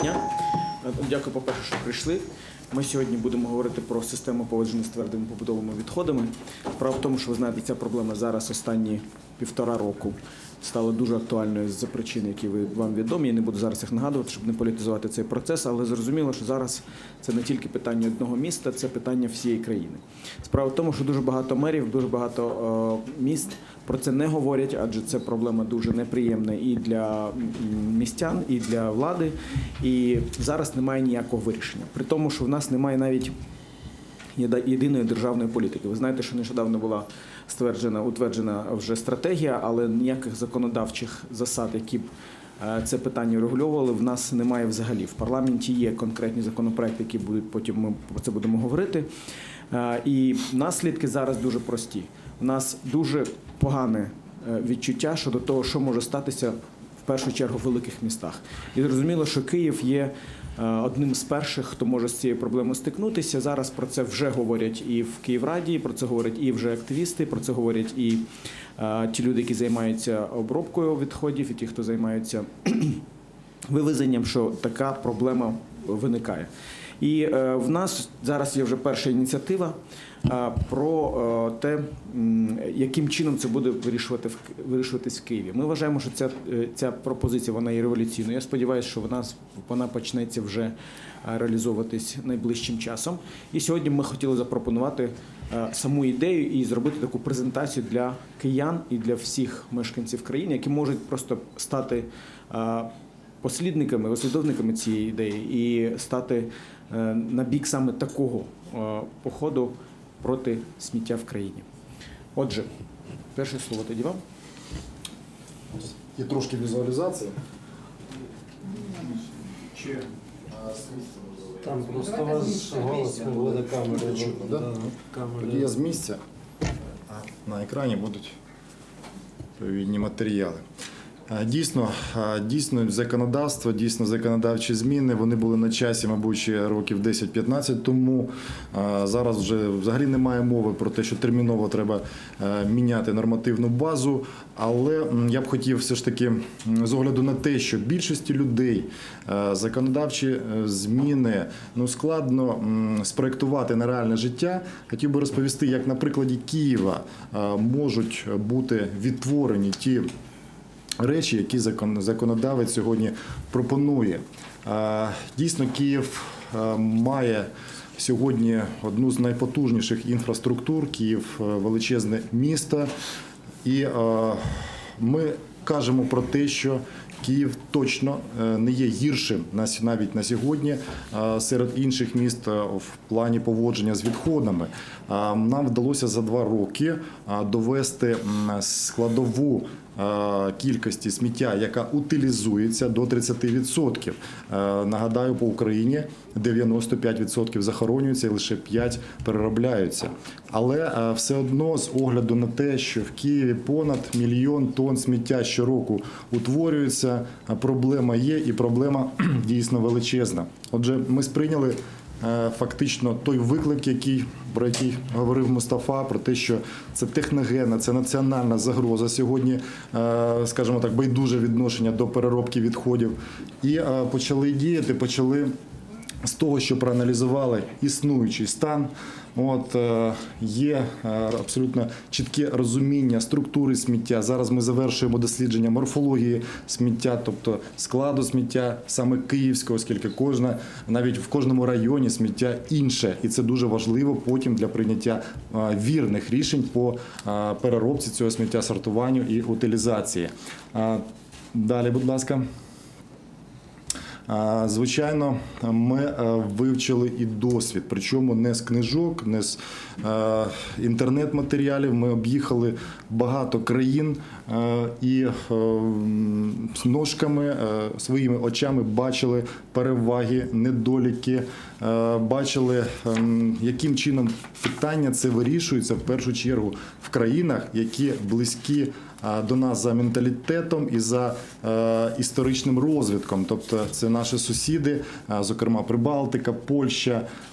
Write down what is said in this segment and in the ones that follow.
дня. Дякую, по-перше, що прийшли. Ми сьогодні будемо говорити про систему поводження з твердими побутовими відходами. Справа в тому, що ви знаєте, ця проблема зараз останні 1,5 року стала дуже актуальною з причин, які вам відомі. Я не буду зараз їх нагадувати, щоб не політизувати цей процес, але зрозуміло, що зараз це не тільки питання одного міста, це питання всієї країни. Справа в тому, що дуже багато мерів, дуже багато міст про це не говорять, адже це проблема дуже неприємна і для містян, і для влади. І зараз немає ніякого вирішення. При тому, що в нас немає навіть єдиної державної політики. Ви знаєте, що нещодавно була утверджена вже стратегія, але ніяких законодавчих засад, які б це питання регульовували, в нас немає взагалі. В парламенті є конкретні законопроекти, які будуть, потім ми про це будемо говорити. І наслідки зараз дуже прості. У нас дуже погане відчуття щодо того, що може статися в першу чергу в великих містах. І зрозуміло, що Київ є одним з перших, хто може з цією проблемою стикнутися. Зараз про це вже говорять і в Київраді, про це говорять і вже активісти, про це говорять і ті люди, які займаються обробкою відходів, і ті, хто займаються вивезенням, що така проблема виникає. І в нас зараз є вже перша ініціатива про те, яким чином це буде вирішуватись в Києві. Ми вважаємо, що ця пропозиція, вона є революційною. Я сподіваюся, що вона почнеться вже реалізовуватись найближчим часом. І сьогодні ми хотіли запропонувати саму ідею і зробити таку презентацію для киян і для всіх мешканців країни, які можуть просто стати послідовниками цієї ідеї і стати на бік саме такого походу проти сміття в країні. Отже, перше слово тоді вам. Є трошки візуалізації. Там просто ваш голос не буде камери. Чутно, да? Тоді я з місця, а на екрані будуть відповідні матеріали. Дійсно, законодавство, дійсно законодавчі зміни, вони були на часі, мабуть, ще років 10-15 тому. Зараз вже взагалі немає мови про те, що терміново треба міняти нормативну базу. Але я б хотів все ж таки, з огляду на те, що більшості людей законодавчі зміни складно спроєктувати на реальне життя, хотів би розповісти, як на прикладі Києва можуть бути відтворені ті речі, які законодавець сьогодні пропонує. Дійсно, Київ має сьогодні одну з найпотужніших інфраструктур. Київ – величезне місто. І ми кажемо про те, що Київ точно не є гіршим навіть на сьогодні серед інших міст в плані поводження з відходами. Нам вдалося за 2 роки довести складову кількості сміття, яка утилізується, до 30%. Нагадаю, по Україні 95% захоронюються і лише 5% переробляються. Але все одно, з огляду на те, що в Києві понад 1 мільйон тонн сміття щороку утворюється, проблема є і проблема дійсно величезна. Отже, ми сприйняли фактично той виклик, про який говорив Мустафа, про те, що це техногенна, це національна загроза сьогодні, скажімо так, байдуже відношення до переробки відходів. І почали діяти, почали з того, що проаналізували існуючий стан. Є абсолютно чітке розуміння структури сміття. Зараз ми завершуємо дослідження морфології сміття, тобто складу сміття саме київського, оскільки навіть в кожному районі сміття інше. І це дуже важливо потім для прийняття вірних рішень по переробці цього сміття, сортуванню і утилізації. Далі, будь ласка. Звичайно, ми вивчили і досвід, причому не з книжок, не з інтернет-матеріалів. Ми об'їхали багато країн і з ножками, своїми очами бачили переваги, недоліки, бачили, яким чином питання це вирішується в першу чергу в країнах, які близькі до нас за менталітетом і за історичним розвитком. Тобто це наші сусіди, зокрема Прибалтика, Польща.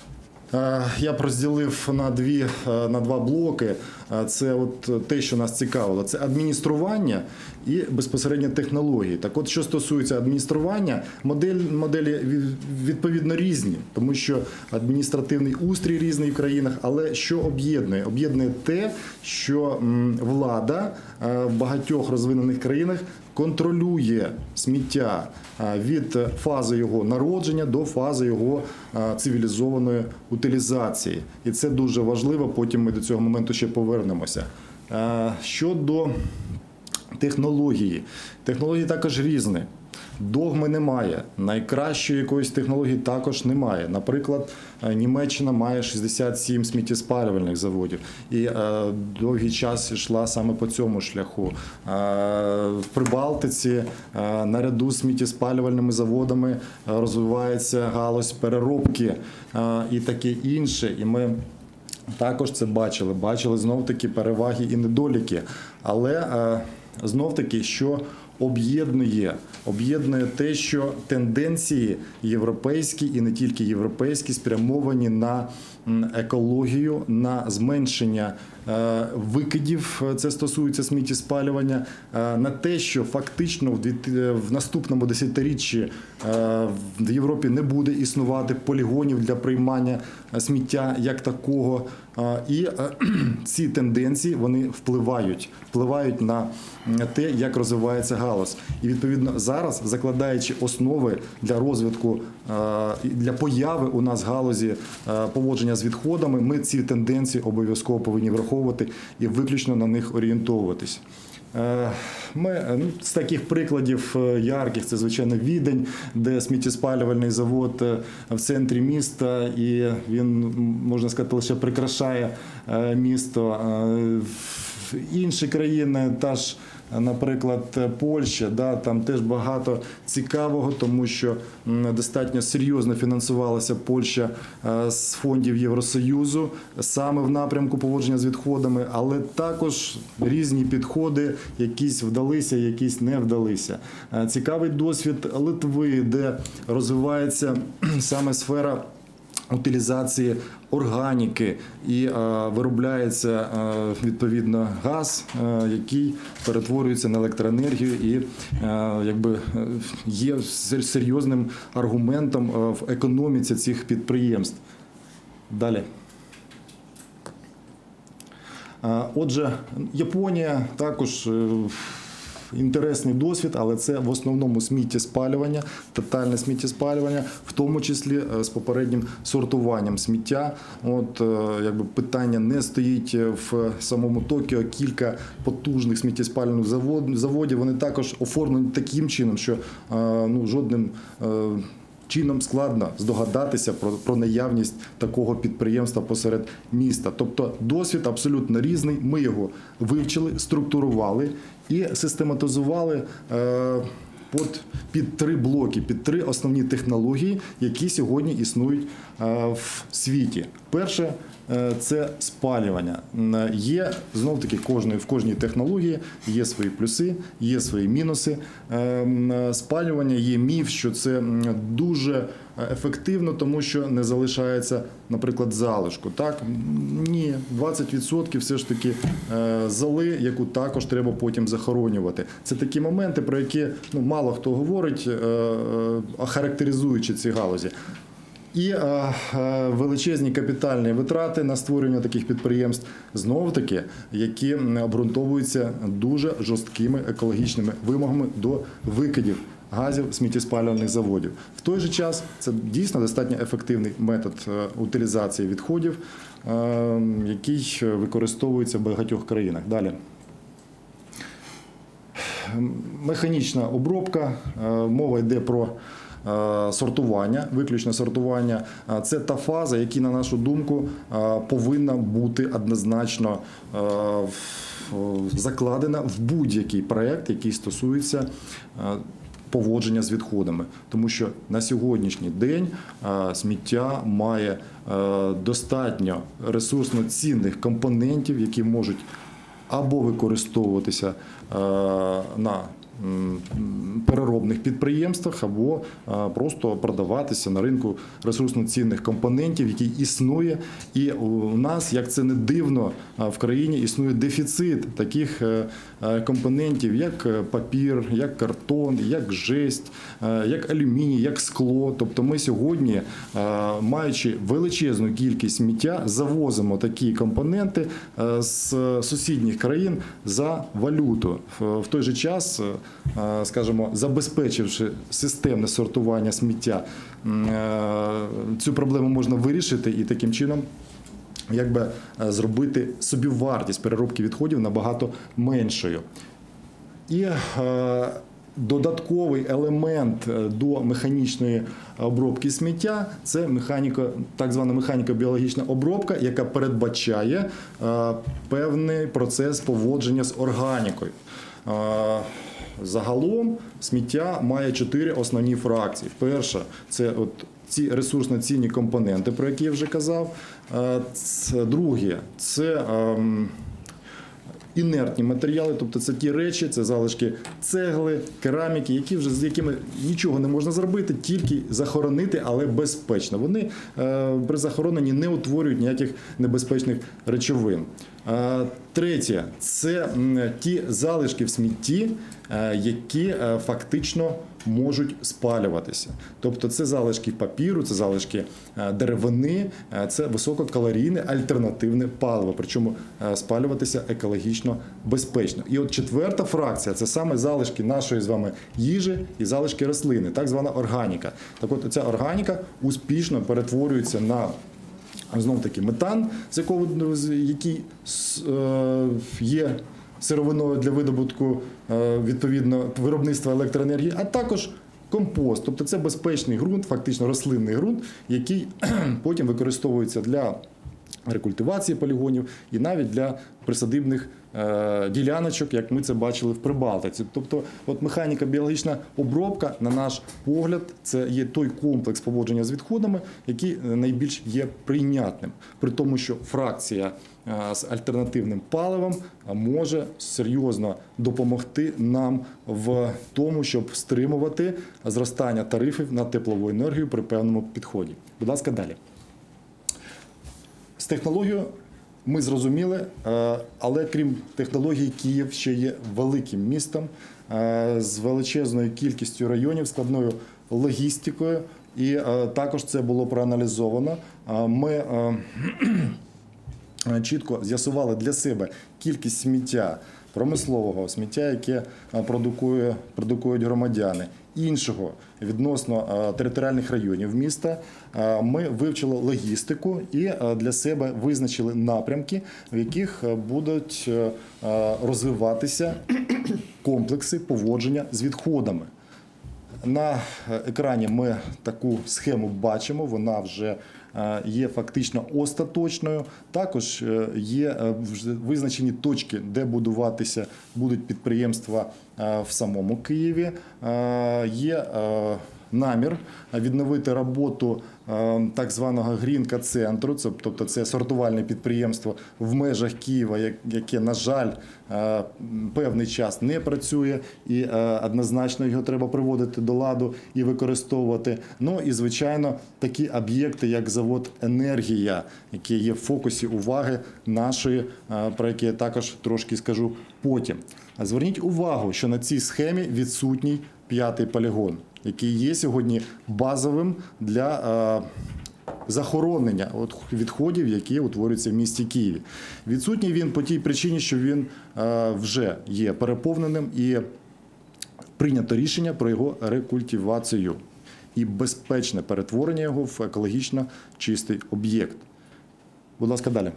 Я б розділив на два блоки. Це от те, що нас цікавило. Це адміністрування і безпосередньо технології. Так от, що стосується адміністрування, моделі відповідно різні, тому що адміністративний устрій різний в країнах, але що об'єднує? Об'єднує те, що влада в багатьох розвинених країнах контролює сміття від фази його народження до фази його цивілізованої утилізації. І це дуже важливо, потім ми до цього моменту ще повернемося. Щодо технології. Технології також різні. Догми немає, найкращої якоїсь технології також немає. Наприклад, Німеччина має 67 сміттєспалювальних заводів і довгий час йшла саме по цьому шляху. В Прибалтиці наряду з сміттєспалювальними заводами розвивається галузь переробки і таке інше. І ми також це бачили знов-таки переваги і недоліки. Але знов-таки, що об'єднує те, що тенденції європейські і не тільки європейські спрямовані на екологію, на зменшення викидів, це стосується сміттєспалювання, на те, що фактично в наступному десятиріччі в Європі не буде існувати полігонів для приймання сміття як такого. І ці тенденції, вони впливають на те, як розвивається галузь. І відповідно зараз, закладаючи основи для розвитку, для появи у нас галузі поводження з відходами, ми ці тенденції обов'язково повинні враховувати і виключно на них орієнтовуватись. З таких прикладів ярких, це, звичайно, Відень, де сміттєспалювальний завод в центрі міста, і він, можна сказати, лише прикрашає місто. Інші країни, та ж, наприклад, Польща, там теж багато цікавого, тому що достатньо серйозно фінансувалася Польща з фондів Євросоюзу саме в напрямку поводження з відходами, але також різні підходи, якісь вдалися, якісь не вдалися. Цікавий досвід Литви, де розвивається саме сфера утилізації органіки і виробляється відповідно газ, який перетворюється на електроенергію і є серйозним аргументом в економіці цих підприємств. Далі. Отже, Японія також інтересний досвід, але це в основному сміттєспалювання, тотальне сміттєспалювання, в тому числі з попереднім сортуванням сміття. Питання не стоїть в самому Токіо, кілька потужних сміттєспалювальних заводів, вони також оформлені таким чином, що жодним чином складно здогадатися про наявність такого підприємства посеред міста. Тобто досвід абсолютно різний, ми його вивчили, структурували і систематизували під три блоки, під три основні технології, які сьогодні існують в світі. Перше – це спалювання. Є, знов-таки, в кожній технології є свої плюси, є свої мінуси. Спалювання є міф, що це дуже ефективно, тому що не залишається, наприклад, залишку. Так? Ні, 20% все ж таки золи, яку також треба потім захоронювати. Це такі моменти, про які мало хто говорить, характеризуючи ці галузі. І величезні капітальні витрати на створення таких підприємств, знов-таки, які обґрунтовуються дуже жорсткими екологічними вимогами до викидів газів сміттєспалювальних заводів. В той же час це дійсно достатньо ефективний метод утилізації відходів, який використовується в багатьох країнах. Далі. Механічна обробка, мова йде про сортування, виключне сортування. Це та фаза, яка, на нашу думку, повинна бути однозначно закладена в будь-який проєкт, який стосується поводження з відходами. Тому що на сьогоднішній день сміття має достатньо ресурсно цінних компонентів, які можуть або використовуватися на переробних підприємствах або просто продаватися на ринку ресурсно-цінних компонентів, який існує. І у нас, як це не дивно, в країні існує дефіцит таких компонентів, як папір, як картон, як жесть, як алюміній, як скло. Тобто ми сьогодні, маючи величезну кількість сміття, завозимо такі компоненти з сусідніх країн за валюту. В той же час, скажімо, забезпечивши системне сортування сміття, цю проблему можна вирішити і таким чином зробити собівартість переробки відходів набагато меншою. І додатковий елемент до механічної обробки сміття – це так звана механіко-біологічна обробка, яка передбачає певний процес поводження з органікою. Загалом сміття має 4 основні фракції. Перша – це ці ресурсно цінні компоненти, про які я вже казав. Друге – це інертні матеріали, тобто це ті речі, це залишки цегли, кераміки, з якими нічого не можна зробити, тільки захоронити, але безпечно. Вони при захороненні не утворюють ніяких небезпечних речовин. Третє – це ті залишки в смітті, які фактично можуть спалюватися. Тобто це залишки папіру, це залишки деревини, це висококалорійне альтернативне паливо, причому спалюватися екологічно безпечно. І от четверта фракція – це саме залишки нашої з вами їжі і залишки рослини, так звана органіка. Так от ця органіка успішно перетворюється на знов-таки метан, який є сировиною для видобутку відповідно виробництва електроенергії, а також компост. Тобто це безпечний ґрунт, фактично рослинний ґрунт, який потім використовується для рекультивації полігонів і навіть для присадибних діляночок, як ми це бачили в Прибалтиці. Тобто механіко-біологічна обробка, на наш погляд, це є той комплекс поводження з відходами, який найбільш є прийнятним. При тому, що фракція з альтернативним паливом може серйозно допомогти нам в тому, щоб стримувати зростання тарифів на теплову енергію при певному підході. Будь ласка, далі. З технологією ми зрозуміли, але крім технологій, Київ ще є великим містом з величезною кількістю районів, складною логістикою, і також це було проаналізовано. Ми чітко з'ясували для себе кількість сміття, промислового сміття, яке продукують громадяни, іншого відносно територіальних районів міста. Ми вивчили логістику і для себе визначили напрямки, в яких будуть розвиватися комплекси поводження з відходами. На екрані ми таку схему бачимо, вона вже є фактично остаточною. Також є визначені точки, де будуватися будуть підприємства в самому Києві. Є намір відновити роботу так званого Грінка-центру, тобто це сортувальне підприємство в межах Києва, яке, на жаль, певний час не працює, і однозначно його треба приводити до ладу і використовувати. Ну і, звичайно, такі об'єкти, як завод «Енергія», який є в фокусі уваги нашої, про який я також трошки скажу потім. Зверніть увагу, що на цій схемі відсутній 5-й полігон, який є сьогодні базовим для захоронення відходів, які утворюються в місті Києві. Відсутній він по тій причині, що він вже є переповненим і прийнято рішення про його рекультивацію і безпечне перетворення його в екологічно чистий об'єкт. Будь ласка, далі.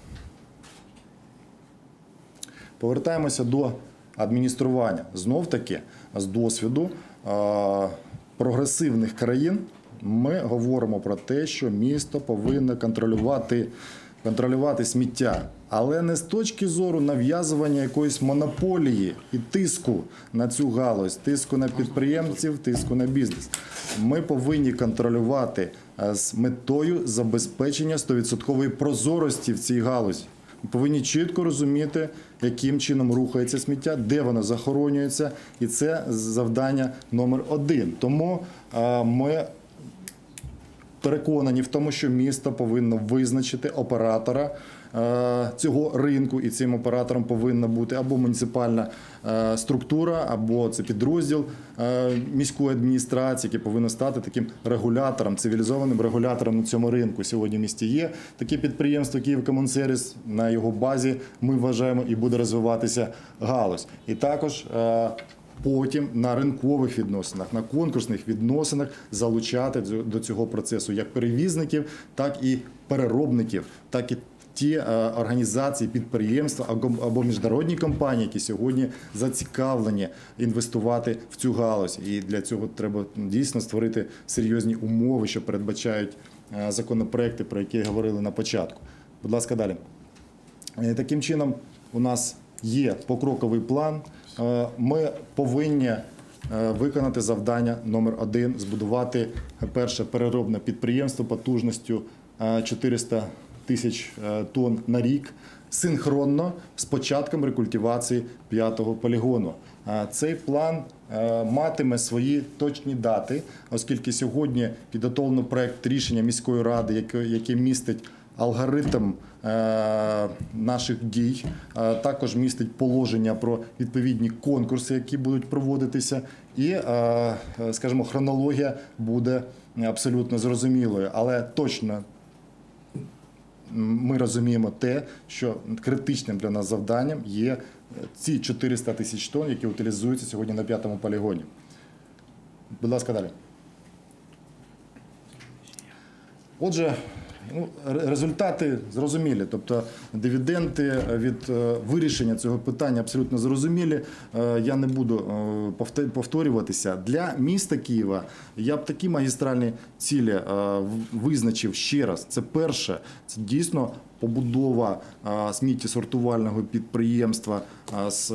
Повертаємося до адміністрування. Знов-таки, з досвіду прогресивних країн ми говоримо про те, що місто повинно контролювати сміття, але не з точки зору нав'язування якоїсь монополії і тиску на цю галузь, тиску на підприємців, тиску на бізнес. Ми повинні контролювати з метою забезпечення 100% прозорості в цій галузі. Ми повинні чітко розуміти, яким чином рухається сміття, де воно захоронюється, і це завдання номер 1. Тому ми переконані в тому, що місто повинно визначити оператора цього ринку, і цим оператором повинна бути або муніципальна структура, або це підрозділ міської адміністрації, який повинен стати таким регулятором, цивілізованим регулятором на цьому ринку. Сьогодні в місті є таке підприємство «Київкомунсервіс», на його базі, ми вважаємо, і буде розвиватися галузь. І також потім на ринкових відносинах, на конкурсних відносинах залучати до цього процесу як перевізників, так і переробників, так і ті організації, підприємства або міжнародні компанії, які сьогодні зацікавлені інвестувати в цю галузь. І для цього треба дійсно створити серйозні умови, що передбачають законопроекти, про які говорили на початку. Будь ласка, далі. Таким чином, у нас є покроковий план. Ми повинні виконати завдання номер 1 – збудувати перше переробне підприємство потужністю 400 тисяч тонн на рік, синхронно з початком рекультивації 5-го полігону. Цей план матиме свої точні дати, оскільки сьогодні підготовлено проект рішення міської ради, який містить алгоритм наших дій, також містить положення про відповідні конкурси, які будуть проводитися, і, скажімо, хронологія буде абсолютно зрозумілою, але точно ми розуміємо те, що критичним для нас завданням є ці 400 тисяч тонн, які утилізуються сьогодні на 5-му полігоні. Будь ласка, далі. Отже, результати зрозумілі, тобто дивіденди від вирішення цього питання абсолютно зрозумілі. Я не буду повторюватися. Для міста Києва я б такі магістральні цілі визначив ще раз. Це перше, це дійсно побудова сміттєсортувального підприємства з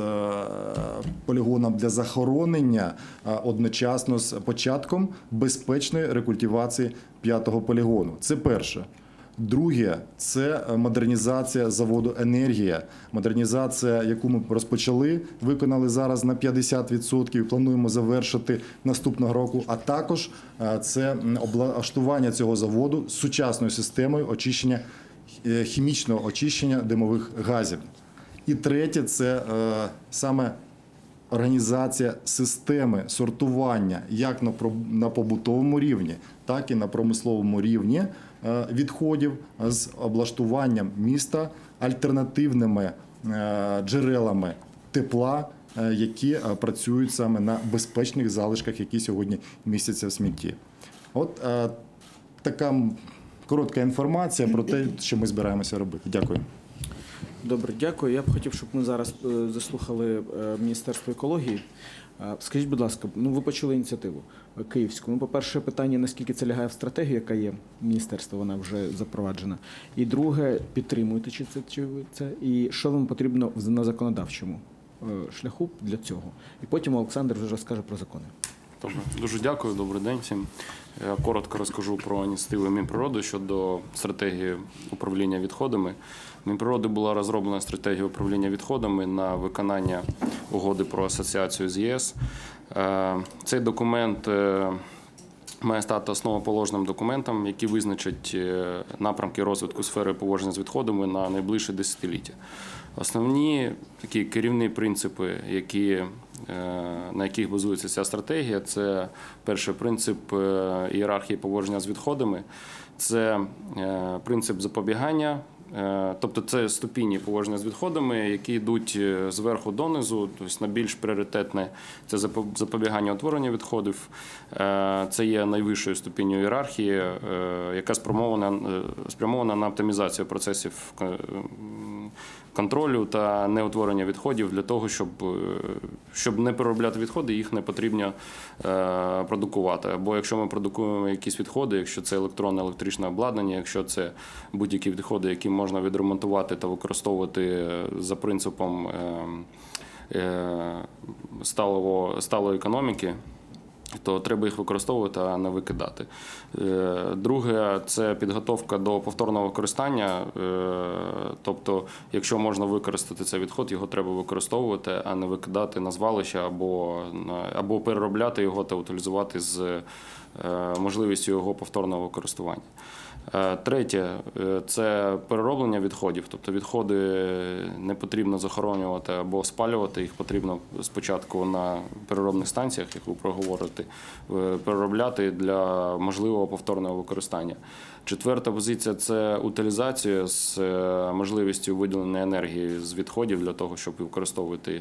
полігоном для захоронення одночасно з початком безпечної рекультивації 5-го полігону. Це перше. Друге – це модернізація заводу «Енергія». Модернізація, яку ми розпочали, виконали зараз на 50% і плануємо завершити наступного року. А також це облаштування цього заводу з сучасною системою очищення, хімічного очищення димових газів. І третє – це саме організація системи сортування як на побутовому рівні, так і на промисловому рівні відходів з облаштуванням міста альтернативними джерелами тепла, які працюють саме на безпечних залишках, які сьогодні містяться в смітті. От така коротка інформація про те, що ми збираємося робити. Дякую. Добре, дякую. Я б хотів, щоб ми зараз заслухали Міністерство екології. Скажіть, будь ласка, ви почули ініціативу київську. По-перше, питання, наскільки це лягає в стратегію, яка є міністерства, вона вже запроваджена. І друге, підтримуєте чи це, і що вам потрібно на законодавчому шляху для цього. І потім Олександр вже розкаже про закони. Добре, дуже дякую, добрий день всім. Я коротко розкажу про ініціативу Мінприроди щодо стратегії управління відходами. Мінприроди була розроблена стратегія управління відходами на виконання угоди про асоціацію з ЄС. Цей документ має стати основоположним документом, який визначить напрямки розвитку сфери поводження з відходами на найближче десятиліття. Основні такі керівні принципи, на яких базується ця стратегія, це перший принцип ієрархії поводження з відходами, це принцип запобігання, тобто це ступені поводження з відходами, які йдуть зверху донизу, тобто найбільш пріоритетне – це запобігання утворення відходів, це є найвищою ступінню ієрархії, яка спрямована на оптимізацію процесів контролю та неутворення відходів для того, щоб не переробляти відходи, їх не потрібно продукувати. Або якщо ми продукуємо якісь відходи, якщо це електронне, електричне обладнання, якщо це будь-які відходи, які можна відремонтувати та використовувати за принципом сталої економіки, то треба їх використовувати, а не викидати. Друге – це підготовка до повторного використання. Тобто, якщо можна використати цей відход, його треба використовувати, а не викидати на звалище або переробляти його та утилізувати з можливістю його повторного використання. Третє – це перероблення відходів. Тобто відходи не потрібно захоронювати або спалювати, їх потрібно спочатку на переробних станціях, як ви проговорите, переробляти для можливого повторного використання. Четверта позиція – це утилізація з можливістю виділення енергії з відходів для того, щоб використовувати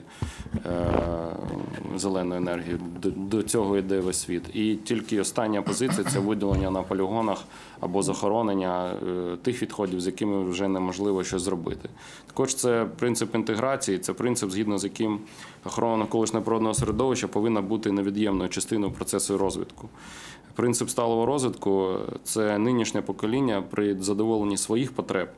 зелену енергію. До цього йде весь світ. І тільки остання позиція – це виділення на полігонах або захоронення тих відходів, з якими вже неможливо щось зробити. Також це принцип інтеграції, це принцип, згідно з яким охорона навколишнього природного середовища повинна бути невід'ємною частиною процесу розвитку. Принцип сталого розвитку – це нинішнє покоління при задоволенні своїх потреб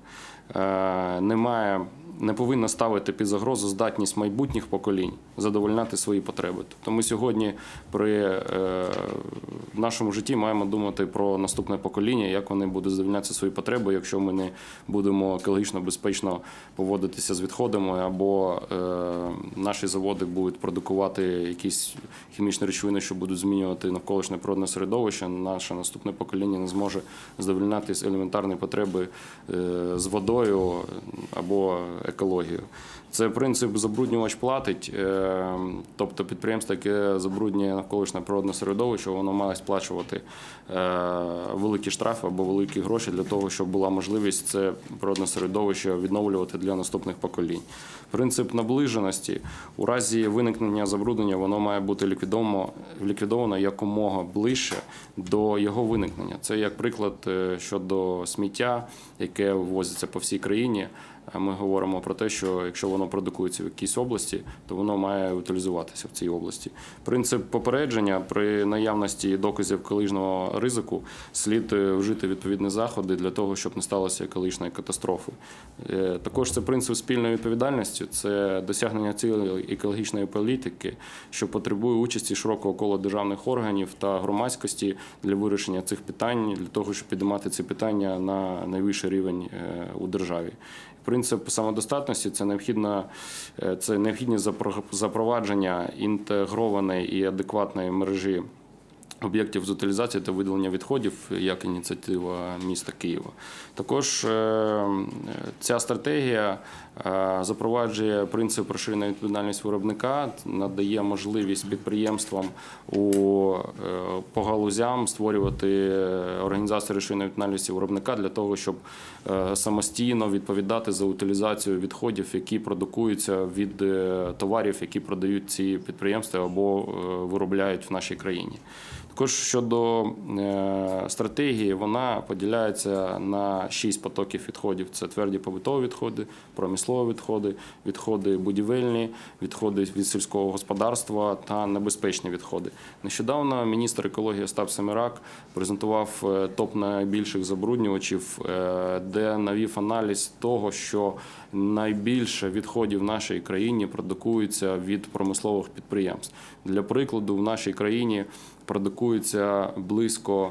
не повинно ставити під загрозу здатність майбутніх поколінь задовольняти свої потреби. Тобто ми сьогодні при нашому житті маємо думати про наступне покоління, як вони будуть задовольняти свої потреби, якщо ми не будемо екологічно безпечно поводитися з відходами, або наші заводи будуть продукувати якісь хімічні речовини, що будуть змінювати навколишнє природне середовище, наше наступне покоління не зможе задовольняти елементарні потреби з водою або екологію. Це принцип забруднювач платить, тобто підприємство, яке забруднює навколишнє природне середовище, воно має сплачувати великі штрафи або великі гроші для того, щоб була можливість це природне середовище відновлювати для наступних поколінь. Принцип наближеності. У разі виникнення забруднення воно має бути ліквідовано якомога ближче до його виникнення. Це як приклад щодо сміття, яке ввозиться по всій країні. Ми говоримо про те, що якщо воно продукується в якійсь області, то воно має утилізуватися в цій області. Принцип попередження: при наявності доказів екологічного ризику слід вжити відповідні заходи для того, щоб не сталося екологічної катастрофи. Також це принцип спільної відповідальності, це досягнення цілей екологічної політики, що потребує участі широкого кола державних органів та громадськості для вирішення цих питань, для того, щоб піднімати ці питання на найвищий рівень у державі. Принцип самодостатності – це необхідність запровадження інтегрованої і адекватної мережі об'єктів з утилізації та видалення відходів як ініціатива міста Києва. Також ця стратегія запроваджує принцип розширеної відповідальності виробника, надає можливість підприємствам по галузям створювати організацію розширеної відповідальності виробника для того, щоб самостійно відповідати за утилізацію відходів, які продукуються від товарів, які продають ці підприємства або виробляють в нашій країні. Також щодо стратегії, вона поділяється на 6 потоків відходів. Це тверді побутові відходи, промислові відходи, відходи будівельні, відходи від сільського господарства та небезпечні відходи. Нещодавно міністр екології Остап Семерак презентував топ найбільших забруднювачів, де навів аналіз того, що найбільше відходів в нашій країні продукується від промислових підприємств. Для прикладу, в нашій країні продукується близько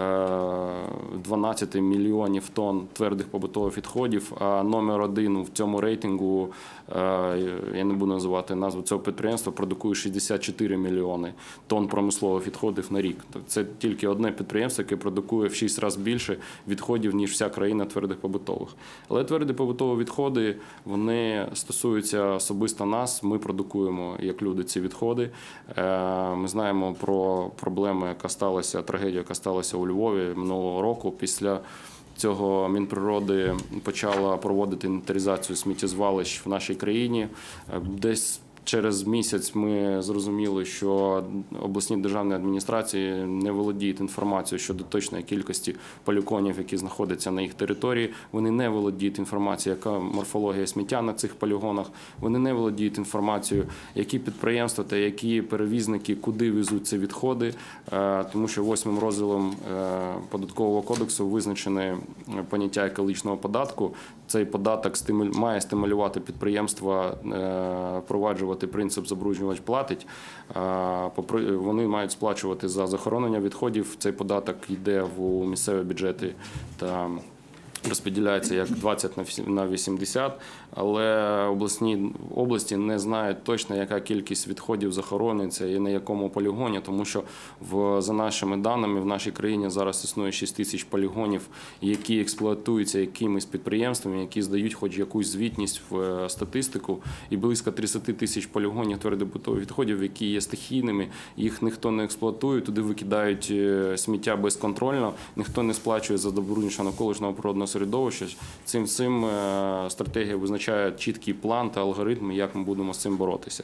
12 мільйонів тонн твердих побутових відходів, а номер 1 в цьому рейтингу, я не буду називати назву цього підприємства, продукує 64 мільйони тонн промислових відходів на рік. Це тільки одне підприємство, яке продукує в 6 разів більше відходів, ніж вся країна твердих побутових. Але тверді побутові відходи, вони стосуються особисто нас, ми продукуємо, як люди, ці відходи. Ми знаємо про проблему, яка сталася, трагедію, яка сталася у Львові минулого року. Після цього Мінприроди почала проводити інвентаризацію сміттєзвалищ в нашій країні. Десь через місяць ми зрозуміли, що обласні державні адміністрації не володіють інформацією щодо точної кількості полігонів, які знаходяться на їх території. Вони не володіють інформацією, яка морфологія сміття на цих полігонах. Вони не володіють інформацією, які підприємства та які перевізники куди везуть ці відходи, тому що 8 розділом Податкового кодексу визначене поняття екологічного податку. Цей податок має стимулювати підприємства впроваджувати впроваджувати принцип забруднювач платить. Вони мають сплачувати за захоронення відходів. Цей податок йде в місцеві бюджети та розподіляється як 20 на 80, але області не знають точно, яка кількість відходів захоронюється і на якому полігоні, тому що за нашими даними в нашій країні зараз існує 6 тисяч полігонів, які експлуатуються якимись підприємствами, які здають хоч якусь звітність в статистику, і близько 30 тисяч полігонів твердобутових відходів, які є стихійними, їх ніхто не експлуатує, туди викидають сміття безконтрольно, ніхто не сплачує за забруднення навколишнього природного середовища. Цим стратегія визначає чіткий план та алгоритм, як ми будемо з цим боротися.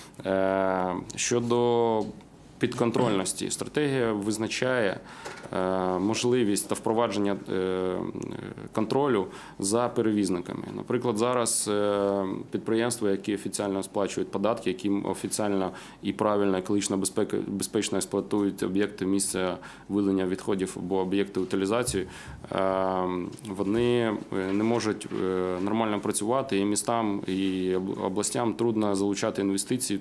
Щодо підконтрольності, стратегія визначає можливість та впровадження контролю за перевізниками. Наприклад, зараз підприємства, які офіційно сплачують податки, які офіційно і правильно, екологічно безпечно експлуатують об'єкти місця вилення відходів або об'єкти утилізації, вони не можуть нормально працювати, і містам, і областям трудно залучати інвестиції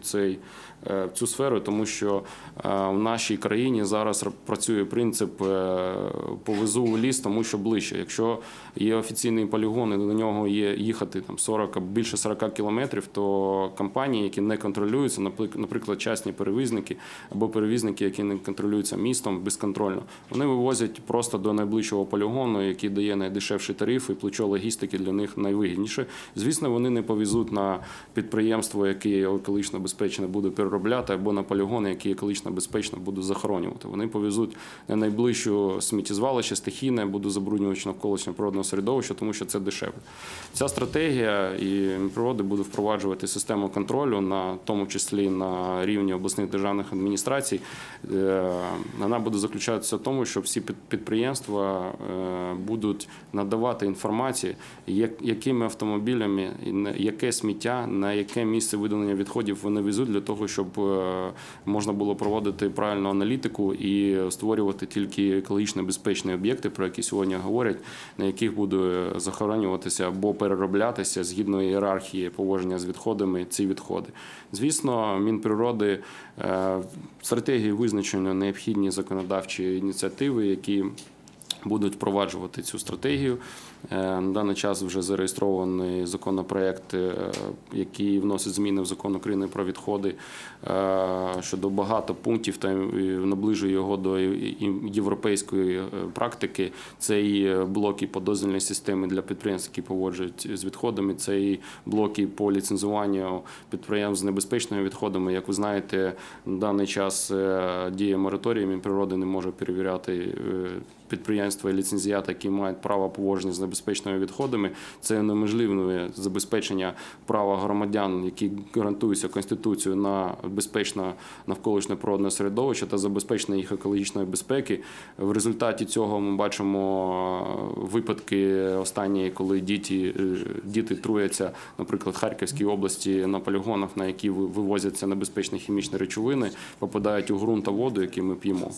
в цю сферу, тому що в нашій країні зараз працює принцип «повезу в ліс, тому що ближче». Якщо є офіційний полігон і до нього є їхати більше 40 кілометрів, то компанії, які не контролюються, наприклад, частні перевізники або перевізники, які не контролюються містом безконтрольно, вони вивозять просто до найближчого полігону, який дає найдешевший тариф, і плечо логістики для них найвигідніше. Звісно, вони не повезуть на підприємство, яке екологічно безпечно буде переробляти, або на полігони, які екологічно безпечно будуть захоронювати. Вони повезуть на найближче сміттєзвалище, стихійне, будуть забруднювати навколишнього природного середовища, тому що це дешеве. Ця стратегія і Мінприроди буде впроваджувати систему контролю, в тому числі на рівні обласних державних адміністрацій. Вона буде заключатися в тому, що всі підприємства будуть надавати інформацію, якими автомобілями, яке сміття, на яке місце видалення відходів вони везуть, для того, щоб можна було проводити правильну аналітику і створювати тільки екологічно безпечні об'єкти, про які сьогодні говорять, на яких буде захоронюватися або перероблятися згідно ієрархії поводження з відходами ці відходи. Звісно, Мінприроди в стратегії визначено необхідні законодавчі ініціативи, які будуть впроваджувати цю стратегію. На даний час вже зареєстрований законопроект, який вносить зміни в Закон України про відходи щодо багато пунктів та наближує його до європейської практики. Це і блоки по дозвільній системі для підприємств, які поводжують з відходами, це і блоки по ліцензуванню підприємств з небезпечними відходами. Як ви знаєте, на даний час діє мораторій, Мінприроди не може перевіряти підприємства і ліцензіати, які мають право поводження з небезпечними відходами. Це унеможливлює забезпечення права громадян, які гарантуються Конституцією, на безпечне навколишнє природне середовище та забезпечення їх екологічної безпеки. В результаті цього ми бачимо випадки останні, коли діти труяться, наприклад, в Харківській області на полігонах, на які вивозяться небезпечні хімічні речовини, попадають у ґрунт та воду, які ми п'ємо.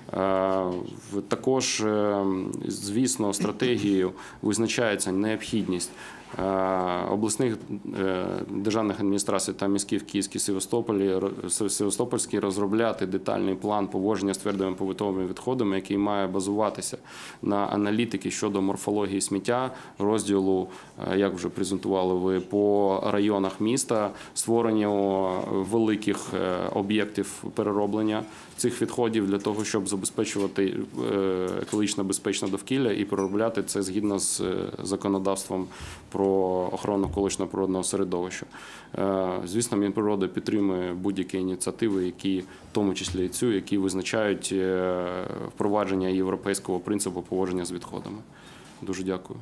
Також, звісно, стратегією визначається необхідність обласних державних адміністрацій та міських в Київській, Севастопольській розробляти детальний план поводження з твердими побутовими відходами, який має базуватися на аналітики щодо морфології сміття, розділу, як вже презентували ви, по районах міста, створенню великих об'єктів перероблення цих відходів для того, щоб забезпечувати екологічно безпечне довкілля і переробляти це згідно з законодавством про охорону навколишнього природного середовища. Звісно, Мінприроди підтримує будь-які ініціативи, які, в тому числі і цю, які визначають впровадження європейського принципу поводження з відходами. Дуже дякую.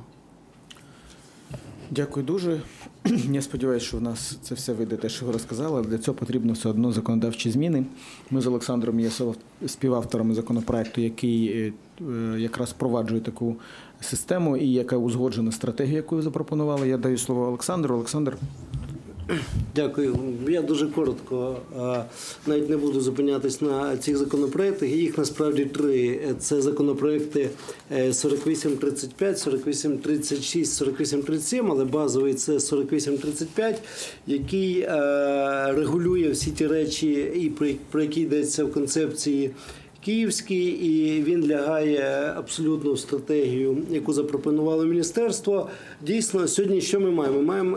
Дякую дуже. Я сподіваюся, що в нас це все вийде те, що ви розказали, але для цього потрібно все одно законодавчі зміни. Ми з Олександром є співавторами законопроекту, який якраз впроваджує таку систему і яка узгоджена стратегія, яку ви запропонували. Я даю слово Олександру. Олександр. Дякую. Я дуже коротко, навіть не буду зупинятись на цих законопроектах. Їх насправді 3. Це законопроекти 4835, 4836, 4837, але базовий це 4835, який регулює всі ті речі, і про які йдеться в концепції Київський, і він лягає абсолютно в стратегію, яку запропонувало міністерство. Дійсно, сьогодні що ми маємо? Ми маємо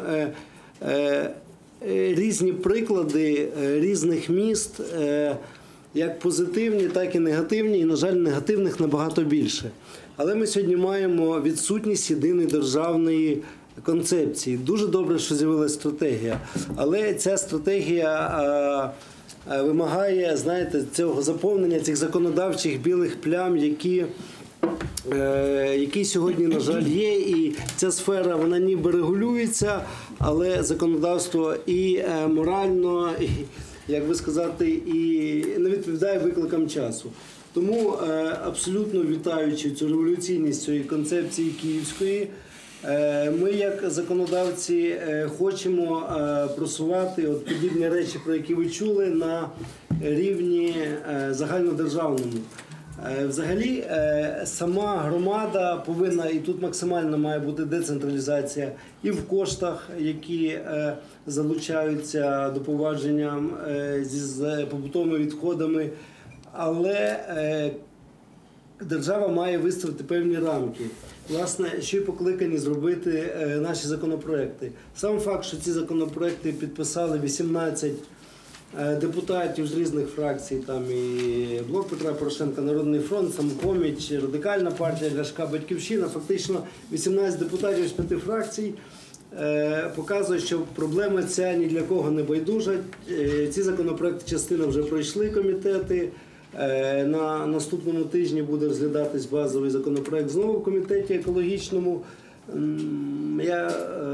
різні приклади різних міст, як позитивні, так і негативні, і, на жаль, негативних набагато більше. Але ми сьогодні маємо відсутність єдиної державної концепції. Дуже добре, що з'явилася стратегія, але ця стратегія вимагає, знаєте, цього заповнення цих законодавчих білих плям, які сьогодні, на жаль, є, і ця сфера, вона ніби регулюється, але законодавство і морально, і, як би сказати, і не відповідає викликам часу. Тому, абсолютно вітаючи цю революційність цієї концепції київської, ми, як законодавці, хочемо просувати от подібні речі, про які ви чули, на рівні загальнодержавному. Взагалі, сама громада повинна, і тут максимально має бути децентралізація і в коштах, які залучаються до поводження з побутовими відходами, але держава має виставити певні рамки. Власне, що й покликані зробити наші законопроекти. Сам факт, що ці законопроекти підписали 18 депутатів з різних фракцій, там і Блок Петра Порошенка, Народний фронт, Самопоміч, Радикальна партія, Ляшка, Батьківщина, фактично 18 депутатів з 5 фракцій, показує, що проблема ця ні для кого не байдужа. Ці законопроекти частина вже пройшли комітети. На наступному тижні буде розглядатись базовий законопроект знову в комітеті екологічному. Я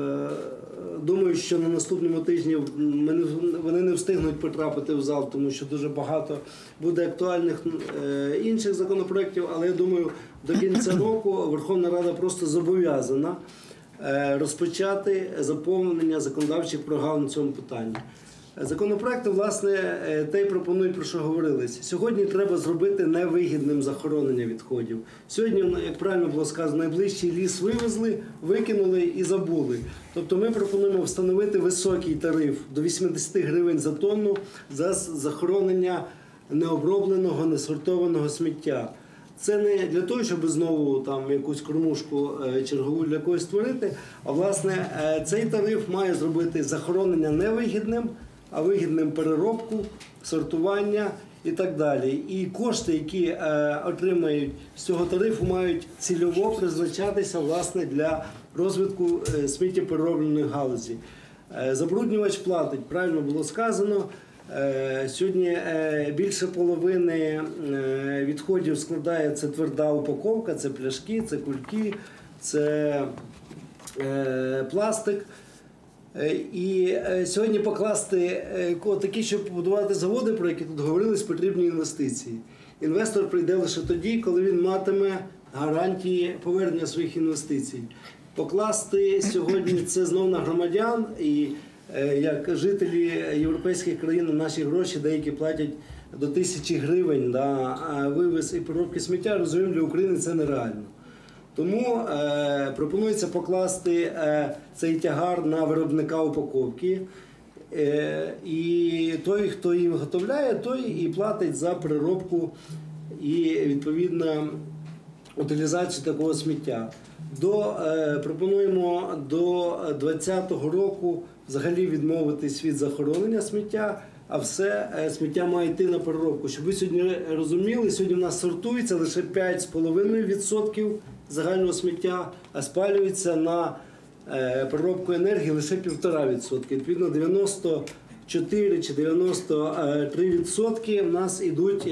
думаю, що на наступному тижні вони не встигнуть потрапити в зал, тому що дуже багато буде актуальних інших законопроєктів, але я думаю, до кінця року Верховна Рада просто зобов'язана розпочати заповнення законодавчих прогалин в цьому питанні. Законопроекти, власне, те й пропонують, про що говорилось. Сьогодні треба зробити невигідним захоронення відходів. Сьогодні, як правильно було сказано, найближчий ліс вивезли, викинули і забули. Тобто ми пропонуємо встановити високий тариф до 80 гривень за тонну за захоронення необробленого, несортованого сміття. Це не для того, щоб знову там якусь кормушку чергову для когось створити, а власне цей тариф має зробити захоронення невигідним, а вигідним переробку, сортування і так далі. І кошти, які отримають з цього тарифу, мають цільово призначатися власне для розвитку сміттєпереробної галузі. Забруднювач платить, правильно було сказано. Сьогодні більше половини відходів складає це тверда упаковка, це пляшки, це кульки, це пластик. І сьогодні покласти такі, щоб побудувати заводи, про які тут говорилось, потрібні інвестиції. Інвестор прийде лише тоді, коли він матиме гарантії повернення своїх інвестицій. Покласти сьогодні це знову на громадян, і як жителі європейських країн на наші гроші деякі платять до 1000 гривень на вивіз і переробки сміття, розуміємо, для України це нереально. Тому пропонується покласти цей тягар на виробника упаковки. І той, хто її виготовляє, той і платить за переробку і, відповідно, утилізацію такого сміття. Пропонуємо до 2020 року взагалі відмовитись від захоронення сміття, а все сміття має йти на переробку. Щоб ви сьогодні розуміли, сьогодні в нас сортується лише 5,5% загального сміття, а спалюється на переробку енергії лише 1,5%. Відповідно, 94 чи 93% в нас ідуть,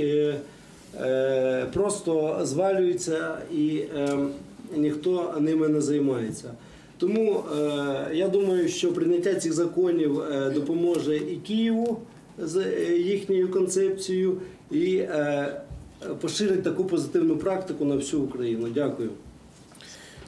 просто звалюються і ніхто ними не займається. Тому я думаю, що прийняття цих законів допоможе і Києву з їхньою концепцією і поширить таку позитивну практику на всю Україну. Дякую.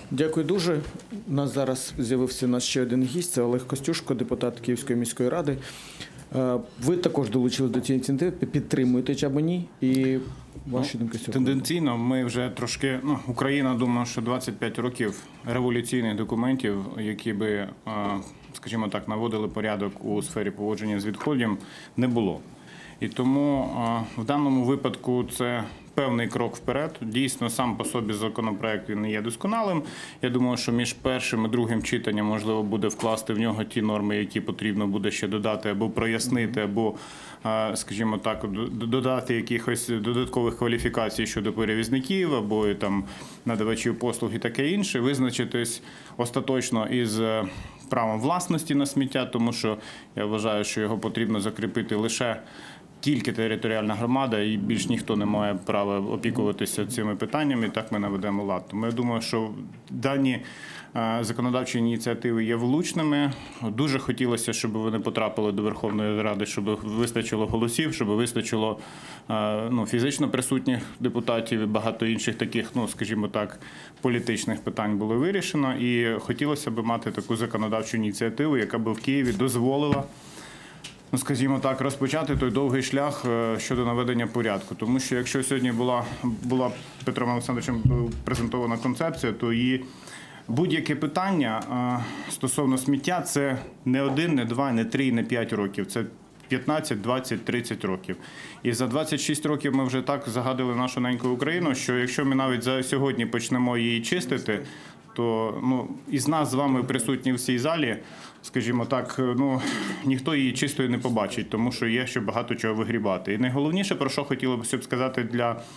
Дякую дуже. У нас зараз з'явився ще один гість, це Олег Костюшко, депутат Київської міської ради. Ви також долучились до цієї ініціативи, підтримуєте чи або ні? І ваші думки сьогодні? Тенденційно ми вже трошки, Україна, думаю, що 25 років революційних документів, які би, скажімо так, наводили порядок у сфері поводження з відходом, не було. І тому в даному випадку це певний крок вперед. Дійсно, сам по собі законопроект він не є досконалим. Я думаю, що між першим і другим читанням можливо буде вкласти в нього ті норми, які потрібно буде ще додати, або прояснити, або, скажімо так, додати якихось додаткових кваліфікацій щодо перевізників, або там надавачів послуг і таке інше. Визначитись остаточно із правом власності на сміття, тому що я вважаю, що його потрібно закріпити лише тільки територіальна громада, і більш ніхто не має права опікуватися цими питаннями, і так ми наведемо лад. Тому я думаю, що дані законодавчі ініціативи є влучними. Дуже хотілося, щоб вони потрапили до Верховної Ради, щоб вистачило голосів, щоб вистачило фізично присутніх депутатів і багато інших таких, скажімо так, політичних питань було вирішено. І хотілося б мати таку законодавчу ініціативу, яка б в Києві дозволила, скажімо так, розпочати той довгий шлях щодо наведення порядку. Тому що якщо сьогодні була Петром Олександровичем презентована концепція, то її будь-яке питання стосовно сміття – це не 1, не 2, не 3, не 5 років. Це 15, 20, 30 років. І за 26 років ми вже так загадили нашу неньку Україну, що якщо ми навіть за сьогодні почнемо її чистити, то із нас з вами присутні в цій залі, скажімо так, ніхто її чистою не побачить, тому що є ще багато чого вигрібати. І найголовніше, про що хотілося б сказати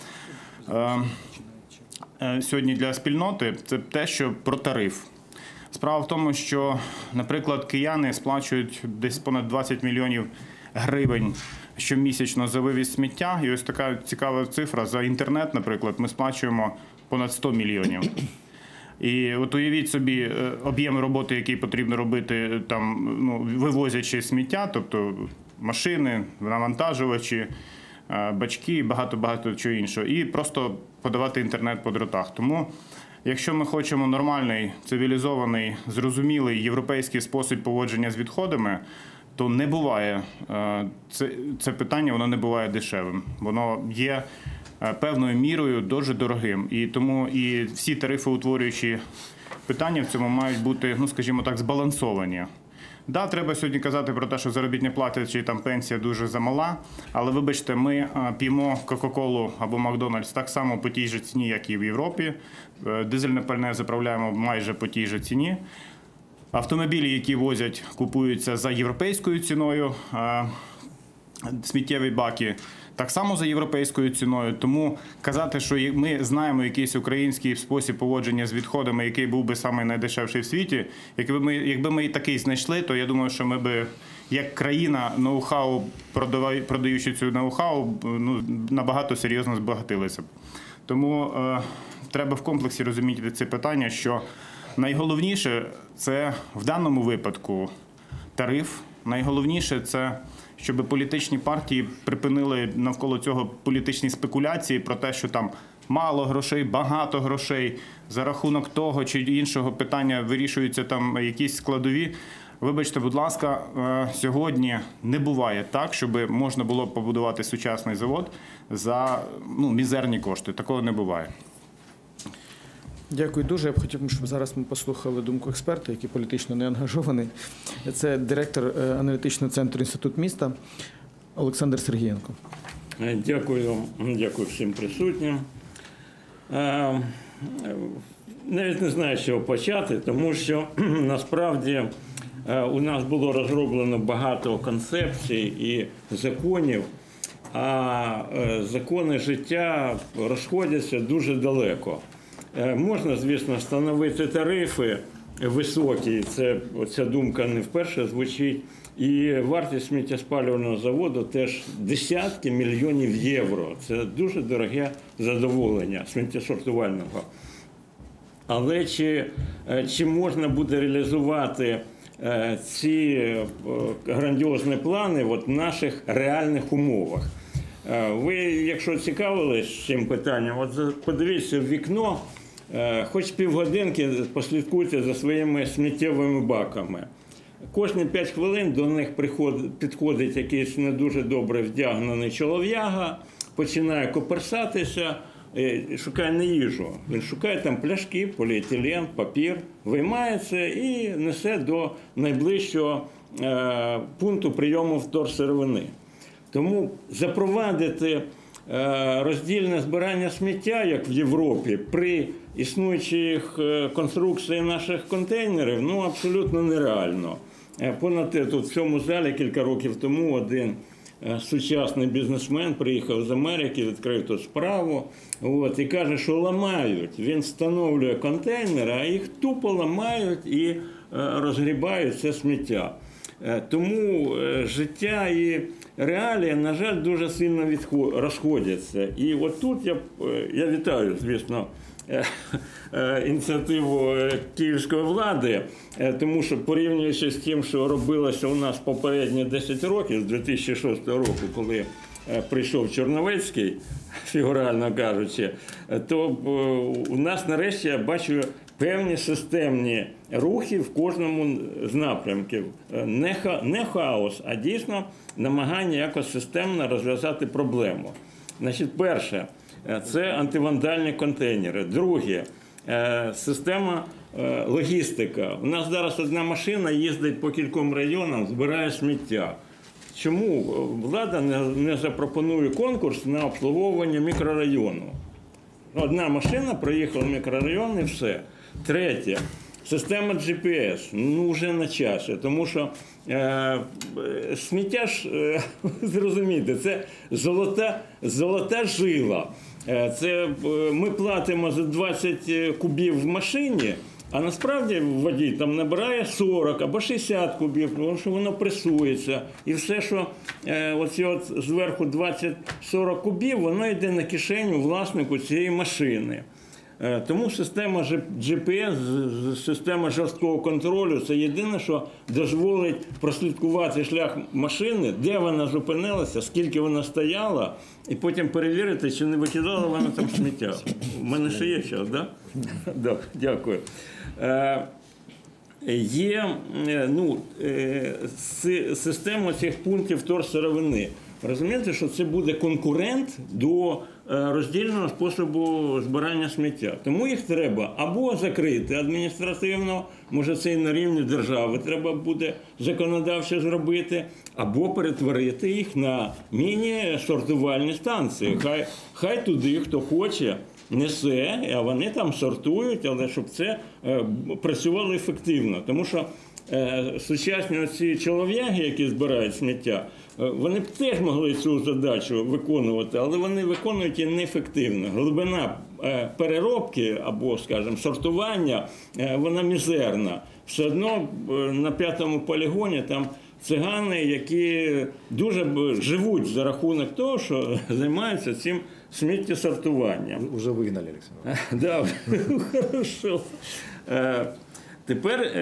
сьогодні для спільноти, це те, що про тариф. Справа в тому, що, наприклад, кияни сплачують десь понад 20 мільйонів гривень щомісячно за вивіз сміття. І ось така цікава цифра. За інтернет, наприклад, ми сплачуємо понад 100 мільйонів. І от уявіть собі об'єм роботи, який потрібно робити, вивозячи сміття, тобто машини, навантажувачі, бачки і багато-багато чого іншого. І просто подавати інтернет по дротах. Тому, якщо ми хочемо нормальний, цивілізований, зрозумілий європейський спосіб поводження з відходами, то не буває, це питання, воно не буває дешевим. Воно є певною мірою дуже дорогим. І тому і всі тарифоутворюючі питання в цьому мають бути, скажімо так, збалансовані. Да, треба сьогодні казати про те, що заробітна плата чи там пенсія дуже замала, але вибачте, ми п'ємо Кока-Колу або Макдональдс так само по тій же ціні, як і в Європі. Дизельне пальне заправляємо майже по тій же ціні. Автомобілі, які возять, купуються за європейською ціною, сміттєві баки так само за європейською ціною. Тому казати, що ми знаємо якийсь український спосіб поводження з відходами, який був би самий найдешевший в світі, якби ми і такий знайшли, то я думаю, що ми би, як країна, ноу-хау, продаючи цю ноу-хау, набагато серйозно збагатилися б. Тому треба в комплексі розуміти це питання, що найголовніше – це в даному випадку тариф, найголовніше – це щоб політичні партії припинили навколо цього політичні спекуляції про те, що там мало грошей, багато грошей, за рахунок того чи іншого питання вирішуються там якісь складові. Вибачте, будь ласка, сьогодні не буває так, щоб можна було побудувати сучасний завод за мізерні кошти. Такого не буває. Дякую дуже. Я б хотів, щоб зараз ми послухали думку експерта, який політично не ангажований. Це директор аналітичного центру «Інститут міста» Олександр Сергієнко. Дякую всім присутнім. Навіть не знаю, з чого почати, тому що насправді у нас було розроблено багато концепцій і законів, а закони життя розходяться дуже далеко. Можна, звісно, встановити тарифи високі, ця думка не вперше звучить, і вартість сміттєспалювального заводу теж десятки мільйонів євро. Це дуже дороге задоволення сміттєсортувального. Але чи можна буде реалізувати ці грандіозні плани в наших реальних умовах? Ви, якщо цікавились цим питанням, от подивіться в вікно, хоч півгодинки послідкуйте за своїми сміттєвими баками. Кожні 5 хвилин до них підходить якийсь не дуже добре вдягнений чолов'яга, починає коперсатися, шукає не їжу. Він шукає там пляшки, поліетилен, папір, виймає це і несе до найближчого пункту прийому вторсировини. Тому запровадити роздільне збирання сміття, як в Європі, при існуючих конструкціях наших контейнерів, ну, абсолютно нереально. Понад те, тут в цьому залі кілька років тому один сучасний бізнесмен приїхав з Америки, відкрив тут справу, і каже, що ламають. Він встановлює контейнери, а їх тупо ламають і розгрібають це сміття. Тому життя і реалії, на жаль, дуже сильно розходяться. І отут я вітаю, звісно, ініціативу київської влади, тому що порівнюючи з тим, що робилося у нас попередні 10 років, з 2006 року, коли прийшов Чорновецький, фігурально кажучи, то у нас нарешті я бачу певні системні рухи в кожному з напрямків. Не хаос, а дійсно намагання якось системно розв'язати проблему. Значить, перше, це антивандальні контейнери. Друге, система логістика. У нас зараз одна машина їздить по кільком районам, збирає сміття. Чому влада не запропонує конкурс на обслуговування мікрорайону? Одна машина проїхала в мікрорайон і все. Третє. Система GPS, ну, вже на часі, тому що сміття ж, зрозумійте, це золота жила. Це ми платимо за 20 кубів в машині, а насправді водій там набирає 40 або 60 кубів, тому що воно пресується. І все, що зверху 20-40 кубів, воно йде на кишеню власнику цієї машини. Тому система GPS, система жорсткого контролю – це єдине, що дозволить прослідкувати шлях машини, де вона зупинилася, скільки вона стояла, і потім перевірити, чи не викидала вона там сміття. У мене ще є час, так? Да? Дякую. Є система цих пунктів вторсировини. Розумієте, що це буде конкурент до роздільного способу збирання сміття. Тому їх треба або закрити адміністративно, може це і на рівні держави треба буде законодавчо зробити, або перетворити їх на міні-сортувальні станції. Хай туди, хто хоче, несе, а вони там сортують, але щоб це працювало ефективно. Тому що сучасні ці чолов'яги, які збирають сміття, вони б теж могли цю задачу виконувати, але вони виконують її неефективно. Глибина переробки або, скажімо, сортування, вона мізерна. Все одно на 5-му полігоні там цигани, які дуже живуть за рахунок того, що займаються цим сміттєсортуванням. Уже вигнали, Олександр. Так, хорошо. Тепер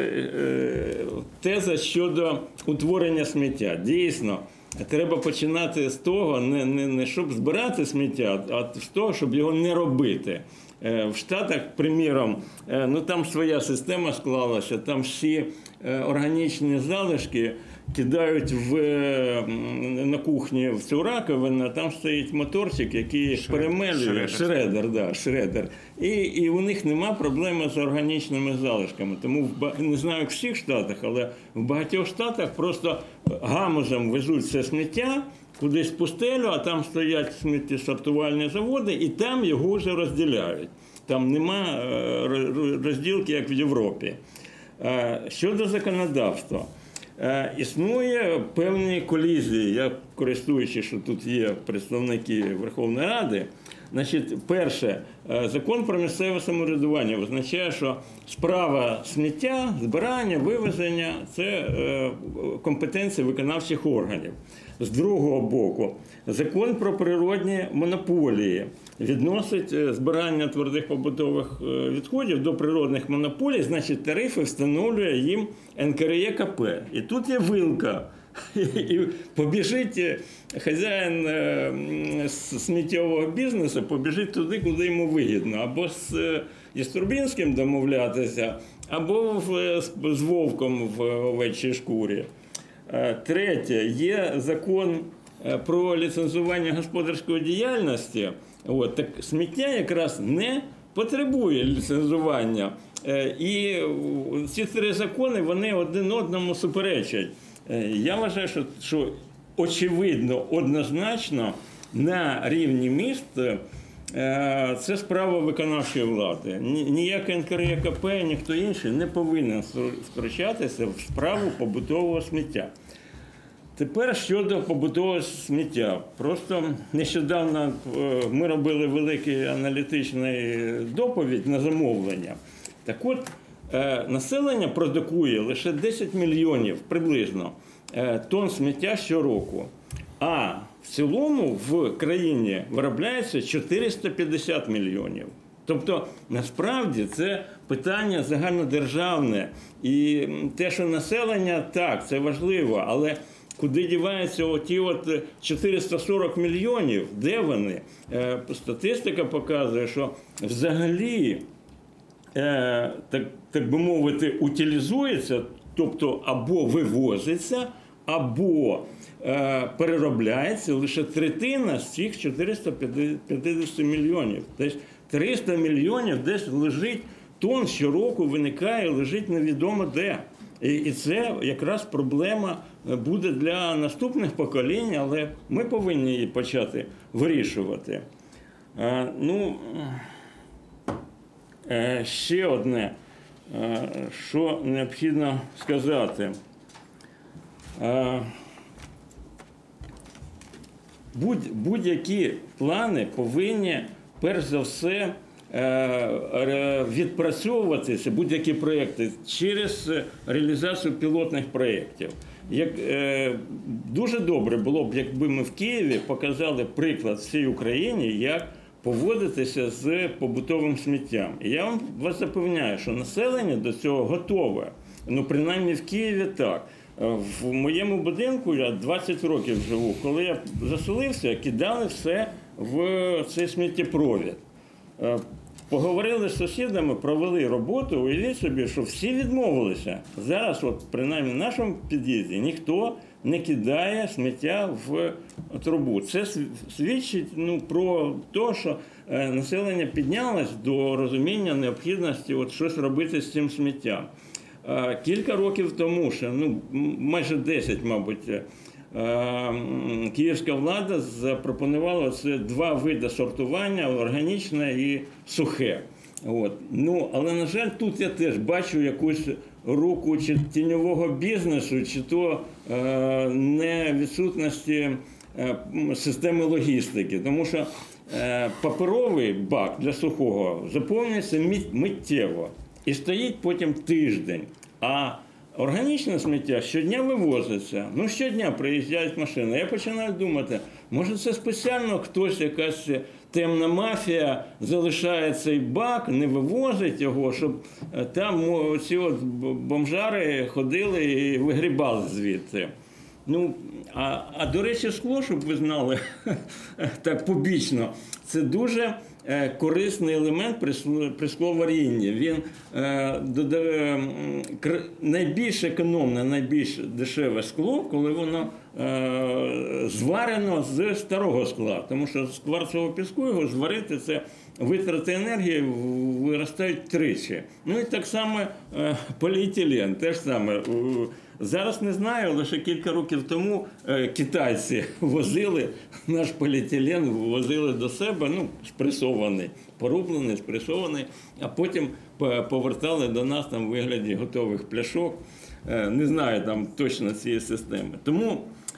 теза щодо утворення сміття. Дійсно, треба починати з того, не щоб збирати сміття, а з того, щоб його не робити. В Штатах, приміром, там своя система склалася, там всі органічні залишки кидають на кухні в цю раковину, там стоїть моторчик, який перемелює, шредер. І у них нема проблеми з органічними залишками. Тому, не знаю, як в всіх штатах, але в багатьох штатах просто гамузом везуть це сміття кудись в пустелю, а там стоять сміттєсортувальні заводи, і там його вже розділяють. Там нема розділки, як в Європі. Щодо законодавства. Існує певні колізії. Я, користуючись, що тут є представники Верховної Ради, значить, перше, закон про місцеве самоврядування визначає, що справа сміття, збирання, вивезення – це компетенція виконавчих органів. З другого боку, закон про природні монополії відносить збирання твердих побутових відходів до природних монополій, значить, тарифи встановлює їм НКРЕКП. І тут є вилка І побіжить хазяїн сміттєвого бізнесу, побіжить туди, куди йому вигідно. Або із Турбінським домовлятися, або з Вовком в овечій шкурі. Третє, є закон про ліцензування господарської діяльності. От, так сміття якраз не потребує ліцензування. І ці три закони, вони один одному суперечать. Я вважаю, що очевидно, однозначно на рівні міст це справа виконавчої влади. Ніяке НКРЕКП, ніхто інший не повинен втручатися в справу побутового сміття. Тепер щодо побутового сміття. Просто нещодавно ми робили великий аналітичний доповідь на замовлення. Так от, населення продукує лише 10 мільйонів приблизно тонн сміття щороку. А в цілому в країні виробляється 450 мільйонів. Тобто, насправді, це питання загальнодержавне. І те, що населення, так, це важливо, але куди діваються оті 440 мільйонів, де вони? Статистика показує, що взагалі, так би мовити, утилізується, тобто або вивозиться, або переробляється лише третина з цих 450 мільйонів. Тобто 300 мільйонів десь лежить, тонн щороку виникає, лежить невідомо де. І це якраз проблема буде для наступних поколінь, але ми повинні її почати вирішувати. Ще одне, що необхідно сказати. Будь-які плани повинні, перш за все, відпрацьовуватися, будь-які проєкти, через реалізацію пілотних проєктів. Дуже добре було б, якби ми в Києві показали приклад всій Україні, як поводитися з побутовим сміттям. І я вас запевняю, що населення до цього готове. Принаймні в Києві так. В моєму будинку, я 20 років живу, коли я заселився, кидали все в цей сміттєпровід. Поговорили з сусідами, провели роботу, уявіть собі, що всі відмовилися. Зараз, принаймні в нашому під'їзді, ніхто не кидає сміття в трубу. Це свідчить про те, що населення піднялось до розуміння необхідності щось робити з цим сміттям. Кілька років тому, майже 10, мабуть, київська влада запропонувала це два види сортування – органічне і сухе. Але, на жаль, тут я теж бачу якусь руку чи тіньового бізнесу, чи то не відсутності системи логістики. Тому що паперовий бак для сухого заповнюється миттєво і стоїть потім тиждень. А органічне сміття щодня вивозиться. Щодня приїжджають машини. Я починаю думати, може це спеціально хтось, якась темна мафія залишає цей бак, не вивозить його, щоб там ці бомжари ходили і вигрібали звідти. До речі, скло, щоб ви знали, так побічно, це дуже корисний елемент при скловарінні. Він найбільш економне, найбільш дешеве скло, коли воно зварено з старого скла. Тому що з кварцевого піску його зварити – це витрати енергії виростають тричі. І так само поліетилен, те ж саме. Зараз не знаю, лише кілька років тому китайці возили наш поліетилен, возили до себе, спресований, порублений, спресований, а потім повертали до нас там в вигляді готових пляшок. Не знаю там точно цієї системи. Тому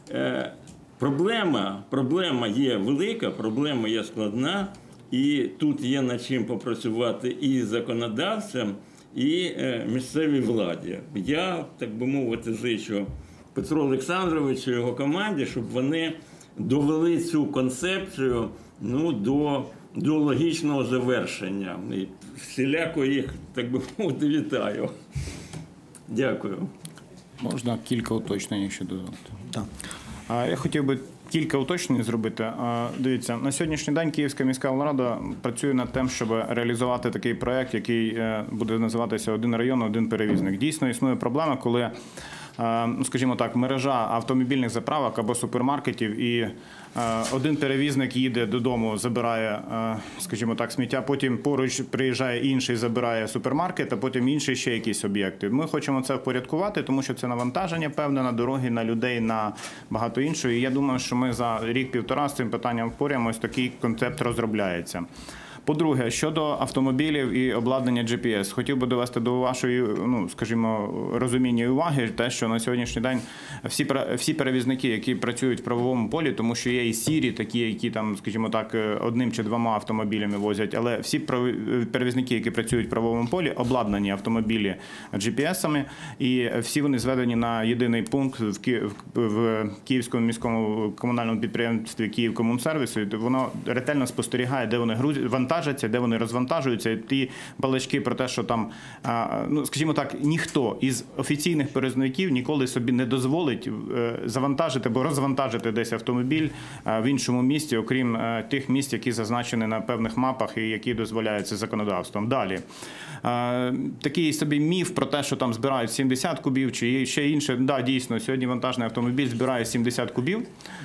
проблема є велика, проблема є складна, і тут є над чим попрацювати і законодавцям, і місцевій владі. Я, так би мовити, зичу Петру Олександровичу і його команді, щоб вони довели цю концепцію до логічного завершення. І всіляко їх, так би мовити, вітаю. Дякую. Можна кілька уточнень, якщо дозволите. Так. Я хотів би кілька уточнень зробити. Дивіться, на сьогоднішній день Київська міська рада працює над тим, щоб реалізувати такий проєкт, який буде називатися «Один район, один перевізник». Дійсно, існує проблема, коли, скажімо так, мережа автомобільних заправок або супермаркетів, і один перевізник їде додому, забирає, скажімо так, сміття, потім поруч приїжджає інший, забирає супермаркет, а потім інший ще якісь об'єкти. Ми хочемо це впорядкувати, тому що це навантаження певне на дороги, на людей, на багато іншого. І я думаю, що ми за рік-півтора з цим питанням впораємось, такий концепт розробляється. По-друге, щодо автомобілів і обладнання GPS, хотів би довести до вашої, скажімо, розуміння і уваги те, що на сьогоднішній день всі перевізники, які працюють в правовому полі, тому що є і сірі, такі, які там, скажімо так, одним чи двома автомобілями возять, але всі перевізники, які працюють в правовому полі, обладнані автомобілі GPS-ами, і всі вони зведені на єдиний пункт в Київському міському комунальному підприємстві «Київкомунсервісу». Воно ретельно спостерігає, де вони вантажаться, де вони розвантажуються. І ті балачки про те, що там, скажімо так, ніхто із офіційних перевізників ніколи собі не дозволить завантажити або розвантажити десь автомобіль в іншому місті, окрім тих місць, які зазначені на певних мапах і які дозволяються законодавством. Далі. Такий собі міф про те, що там збирають 70 кубів чи ще інше. Да, дійсно, сьогодні вантажний автомобіль збирає 70 кубів.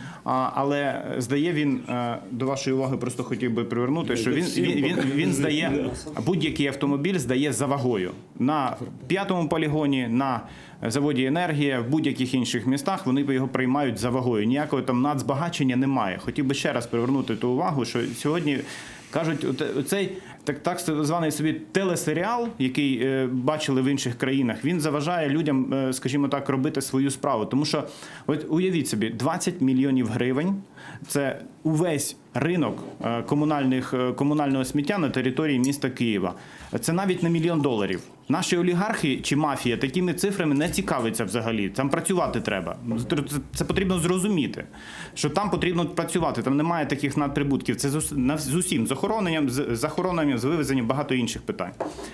Але здає він, до вашої уваги просто хотів би привернути, що він здає, будь-який автомобіль здає за вагою. На 5-му полігоні, на заводі «Енергія», в будь-яких інших містах вони його приймають за вагою. Ніякого там нацбагачення немає. Хотів би ще раз привернути ту увагу, що сьогодні кажуть, оцей так званий собі телесеріал, який бачили в інших країнах, він заважає людям, скажімо так, робити свою справу. Тому що, от уявіть собі, 20 мільйонів гривень – це увесь ринок комунального сміття на території міста Києва. Це навіть на $1 мільйон. Наші олігархи чи мафія такими цифрами не цікавиться взагалі. Там працювати треба. Це потрібно зрозуміти, що там потрібно працювати. Там немає таких надприбутків. Це з усім, з охороненням, з вивезенням, багато інших питань.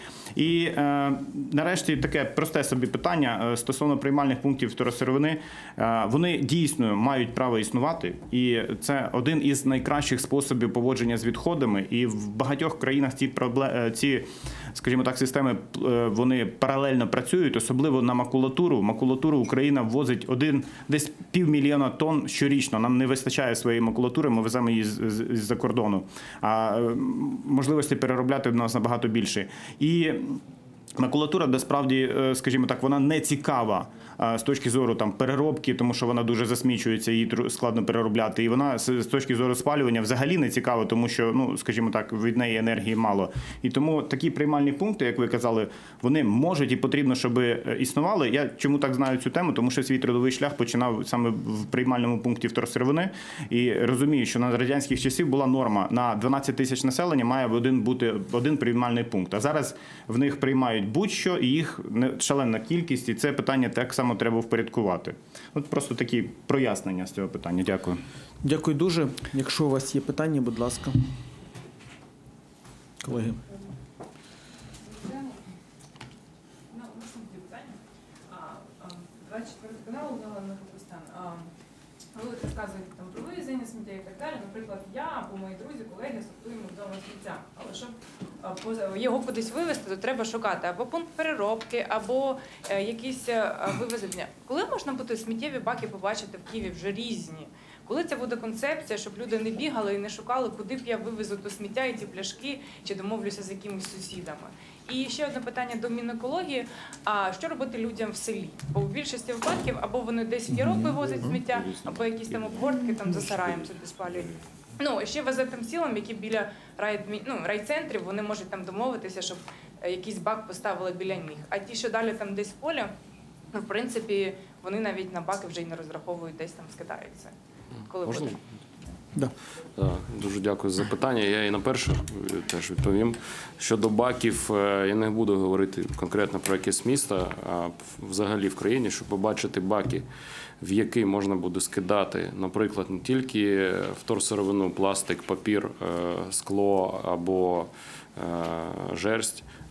І нарешті таке просте собі питання стосовно приймальних пунктів второсировини. Вони дійсно мають право існувати, і це один із найкращих способів поводження з відходами. І в багатьох країнах ці, скажімо так, системи вони паралельно працюють, особливо на макулатуру. Макулатуру Україна ввозить десь 500 000 тонн щорічно. Нам не вистачає своєї макулатури, ми веземо її з-за кордону. А можливості переробляти в нас набагато більше. І макулатура, насправді, скажімо так, вона не цікава з точки зору там переробки, тому що вона дуже засмічується, її складно переробляти. І вона з точки зору спалювання взагалі не цікава, тому що, скажімо так, від неї енергії мало. І тому такі приймальні пункти, як ви казали, вони можуть і потрібно, щоб існували. Я чому так знаю цю тему? Тому що свій трудовий шлях починав саме в приймальному пункті второсировини. І розумію, що на радянських часів була норма: на 12 тисяч населення має бути один приймальний пункт. А зараз в них приймають будь-що, і їх шалена кількість, і це питання так само треба впорядкувати. От просто такі прояснення з цього питання. Дякую. Дякую дуже. Якщо у вас є питання, будь ласка. Колеги. Ви розказуєте там про вивезення сміття і так далі. Наприклад, я або мої друзі, колеги сортуємо вдома сміття. Але щоб його кудись вивезти, то треба шукати або пункт переробки, або якісь вивезення. Коли можна буде сміттєві баки побачити в Києві вже різні? Коли це буде концепція, щоб люди не бігали і не шукали, куди б я вивезу то сміття і ті пляшки, чи домовлюся з якимись сусідами? І ще одне питання до Мінекології. А що робити людям в селі? Бо в більшості випадків або вони десь в ярок вивозять сміття, або якісь там обгортки там за сараєм собі спалюють. І ще везетим сілам, які біля райцентрів, вони можуть там домовитися, щоб якийсь бак поставили біля них. А ті, що далі там десь в полі, в принципі, вони навіть на баки вже й не розраховують, десь там скидаються. Коли можна? буде? Да. Дуже дякую за запитання. Я і на перше теж відповім. Щодо баків, я не буду говорити конкретно про якесь місто, а взагалі в країні, щоб побачити баки, в які можна буде скидати, наприклад, не тільки вторсировину, пластик, папір, скло або жерсть.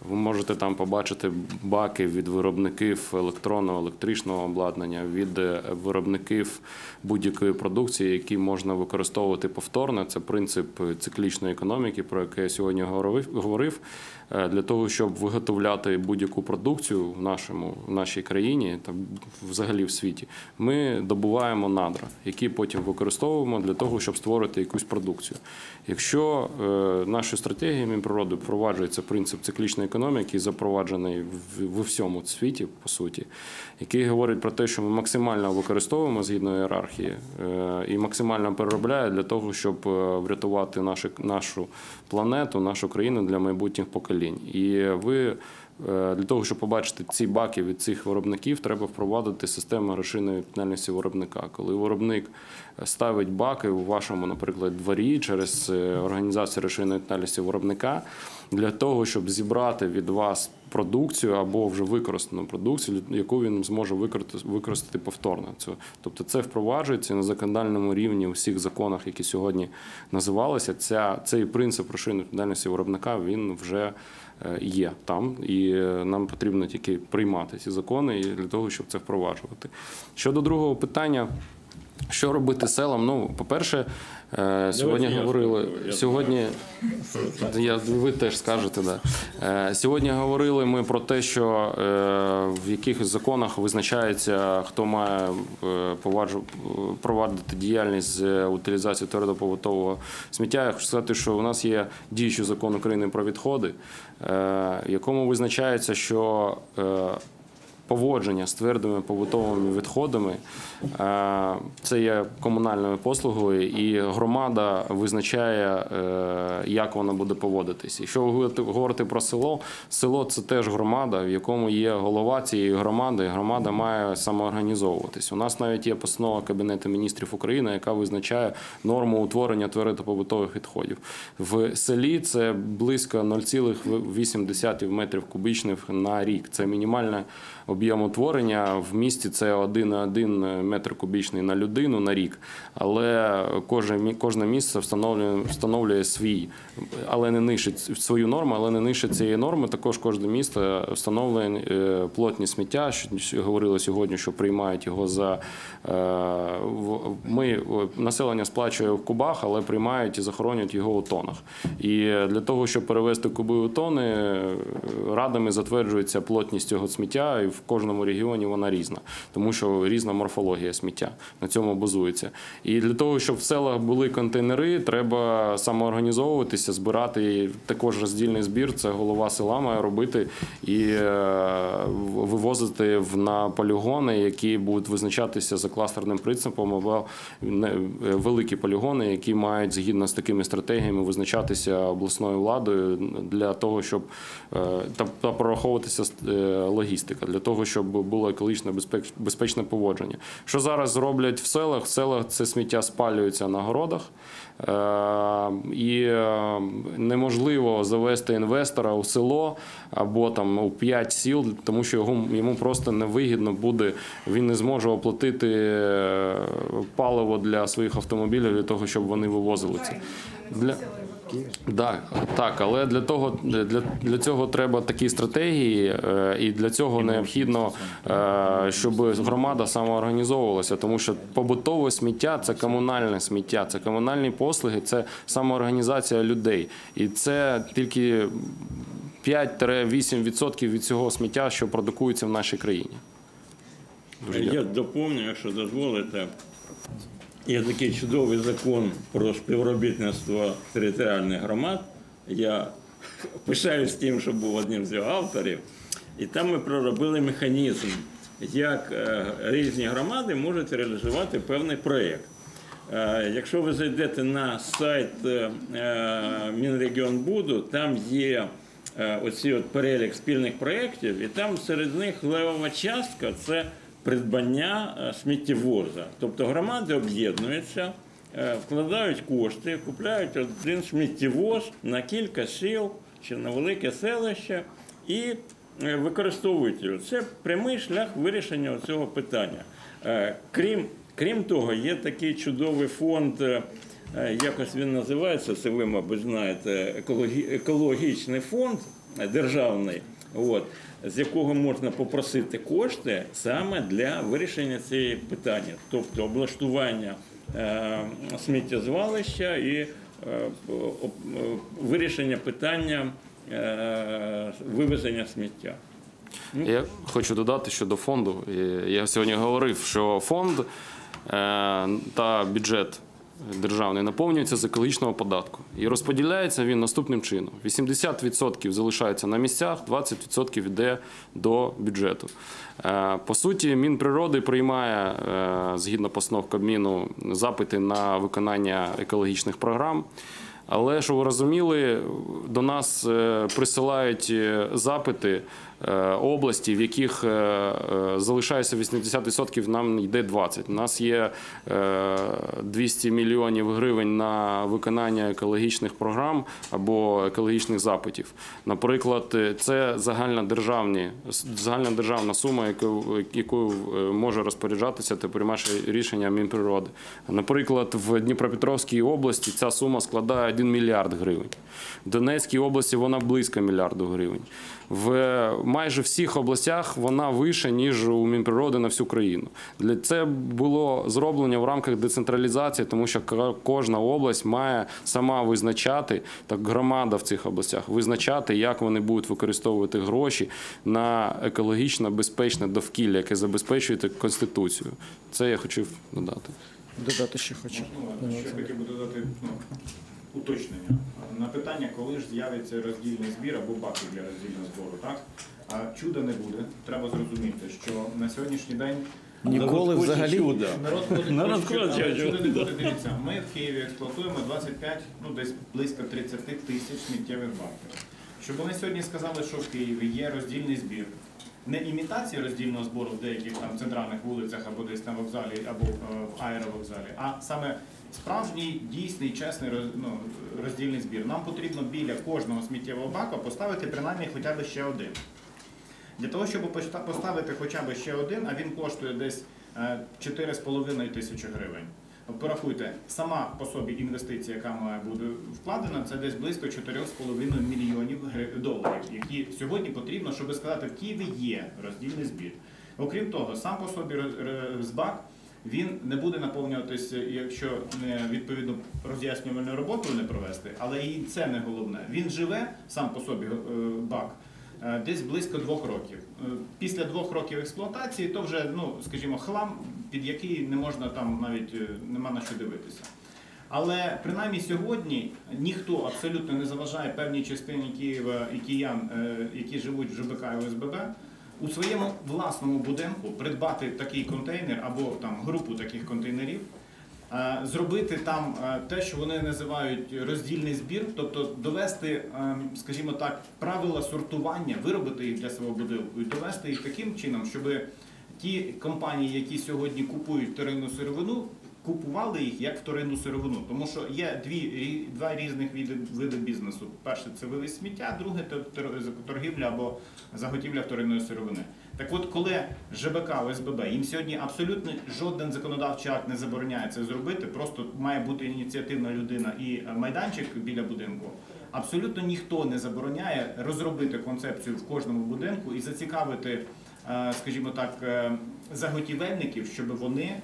Ви можете там побачити баки від виробників електронного, електричного обладнання, від виробників будь-якої продукції, які можна використовувати повторно. Це принцип циклічної економіки, про який я сьогодні говорив. Для того, щоб виготовляти будь-яку продукцію в нашій країні та взагалі в світі, ми добуваємо надра, які потім використовуємо для того, щоб створити якусь продукцію. Якщо нашою стратегією Мінприроди впроваджується принцип циклічної економіки, запроваджений в всьому світі, по суті, який говорить про те, що ми максимально використовуємо згідно ієрархії і максимально переробляємо для того, щоб врятувати нашу планету, нашу країну для майбутніх поколінь. І для того, щоб побачити ці баки від цих виробників, треба впровадити систему розширеної відповідальності виробника. Коли виробник ставить баки у вашому, наприклад, дворі через організацію розширеної відповідальності виробника, для того, щоб зібрати від вас продукцію або вже використану продукцію, яку він зможе використати повторно. Тобто це впроваджується на законодавчому рівні у всіх законах, які сьогодні називалися. Цей принцип розширеної відповідальності виробника, він вже є там, і нам потрібно тільки приймати ці закони для того, щоб це впроваджувати. Щодо другого питання, що робити селам? Ну, по-перше, сьогодні говорили, ви теж скажете, да. Сьогодні говорили ми про те, що в якихось законах визначається, хто має провадити діяльність з утилізації твердопобутового сміття. Я хочу сказати, що у нас є діючий закон України про відходи, в якому визначається, що поводження з твердими побутовими відходами – це є комунальною послугою, і громада визначає, як вона буде поводитись. Якщо ви говорите про село – це теж громада, в якому є голова цієї громади, і громада має самоорганізовуватись. У нас навіть є постанова Кабінету міністрів України, яка визначає норму утворення твердопобутових відходів. В селі це близько 0,8 метрів кубічних на рік. Це мінімальне об'єм утворення, в місті це 1,1 метр кубічний на людину на рік, але кожне місце встановлює свою норму, але не нижче цієї норми. Також кожне місто встановлює плотність сміття, що говорили сьогодні, що приймають його населення сплачує в кубах, але приймають і захоронюють його у тонах. І для того, щоб перевести куби у тони, радами затверджується плотність цього сміття, і в кожному регіоні вона різна, тому що різна морфологія сміття на цьому базується. І для того, щоб в селах були контейнери, треба самоорганізовуватися, збирати також роздільний збір, це голова села має робити і вивозити на полігони, які будуть визначатися за кластерним принципом, або великі полігони, які мають згідно з такими стратегіями визначатися обласною владою для того, щоб та прораховуватися логістика, для того, щоб було екологічно безпечне поводження. Що зараз роблять в селах? В селах це сміття спалюється на городах, і неможливо завести інвестора у село або там у 5 сіл, тому що йому просто невигідно буде, він не зможе оплатити паливо для своїх автомобілів для того, щоб вони вивозили це. Так, але для цього треба такі стратегії, і для цього необхідно, щоб громада самоорганізовувалася, тому що побутове сміття – це комунальне сміття, це комунальні послуги, це самоорганізація людей. І це тільки 5-8% від цього сміття, що продукується в нашій країні. Я доповню, якщо дозволите. Є такий чудовий закон про співробітництво територіальних громад. Я пишаюсь тим, що був одним з його авторів. І там ми проробили механізм, як різні громади можуть реалізувати певний проєкт. Якщо ви зайдете на сайт Мінрегіонбуду, там є оці перелік спільних проєктів, і там серед них левова частка – це придбання сміттєвоза. Тобто громади об'єднуються, вкладають кошти, купляють один сміттєвоз на кілька сіл чи на велике селище і використовують його. Це прямий шлях вирішення цього питання. Крім того, є такий чудовий фонд, якось він називається, це ви, мабуть, знаєте, екологічний фонд, державний, з якого можна попросити кошти саме для вирішення цієї питання, тобто облаштування сміттєзвалища і вирішення питання вивезення сміття. Я хочу додати щодо фонду. Я сьогодні говорив, що фонд та бюджет державний наповнюється з екологічного податку. І розподіляється він наступним чином. 80% залишається на місцях, 20% йде до бюджету. По суті, Мінприроди приймає, згідно постанов Кабміну, запити на виконання екологічних програм. Але, щоб ви розуміли, до нас присилають запити області, в яких залишається 80%, нам йде 20%. У нас є 200 мільйонів гривень на виконання екологічних програм або екологічних запитів. Наприклад, це загальнодержавна сума, якою може розпоряджатися та приймає рішення Мінприроди. Наприклад, в Дніпропетровській області ця сума складає 1 мільярд гривень. В Донецькій області вона близько мільярду гривень. В майже всіх областях вона вища, ніж у Мінприроди на всю країну. Це було зроблено в рамках децентралізації, тому що кожна область має сама визначати, так громада в цих областях, визначати, як вони будуть використовувати гроші на екологічно безпечне довкілля, яке забезпечує Конституцію. Це я хотів додати. Додати ще хочу. Ще хотів би додати уточнення. На питання, коли ж з'явиться роздільний збір або баки для роздільного збору, так? А чуда не буде. Треба зрозуміти, що на сьогоднішній день Ніколи взагалі. народ хоче чуда не буде. Дивіться, ми в Києві експлуатуємо 25, десь близько 30 тисяч сміттєвих баків. Щоб вони сьогодні сказали, що в Києві є роздільний збір, не імітація роздільного збору в деяких там центральних вулицях або десь на вокзалі, або в аеровокзалі, а саме справжній, дійсний, чесний роздільний збір. Нам потрібно біля кожного сміттєвого бака поставити принаймні хоча б ще один. Для того, щоб поставити хоча б ще один, а він коштує десь 4,5 тисячі гривень. Порахуйте, сама по собі інвестиція, яка має бути вкладена, це десь близько 4,5 мільйонів доларів, які сьогодні потрібно, щоб сказати, в Києві є роздільний збір. Окрім того, сам по собі ЗБАК, він не буде наповнюватися, якщо відповідно роз'яснювальну роботу не провести, але і це не головне. Він живе сам по собі БАК десь близько 2 років. Після 2 років експлуатації то вже, скажімо, хлам, під який не можна там навіть нема на що дивитися. Але принаймні сьогодні ніхто абсолютно не заважає певній частині Києва і киян, які живуть в ЖБК і ОСББ, у своєму власному будинку придбати такий контейнер або там групу таких контейнерів, зробити там те, що вони називають роздільний збір, тобто довести, скажімо так, правила сортування, виробити їх для свого будинку і довести їх таким чином, щоб ті компанії, які сьогодні купують вторинну сировину, купували їх як вторинну сировину. Тому що є два різних види бізнесу. Перше – це вивіз сміття, друге – торгівля або заготівля вторинної сировини. Так от, коли ЖБК, ОСББ, їм сьогодні абсолютно жоден законодавчий акт не забороняє це зробити, просто має бути ініціативна людина і майданчик біля будинку, абсолютно ніхто не забороняє розробити концепцію в кожному будинку і зацікавити, скажімо так, заготівельників, щоб вони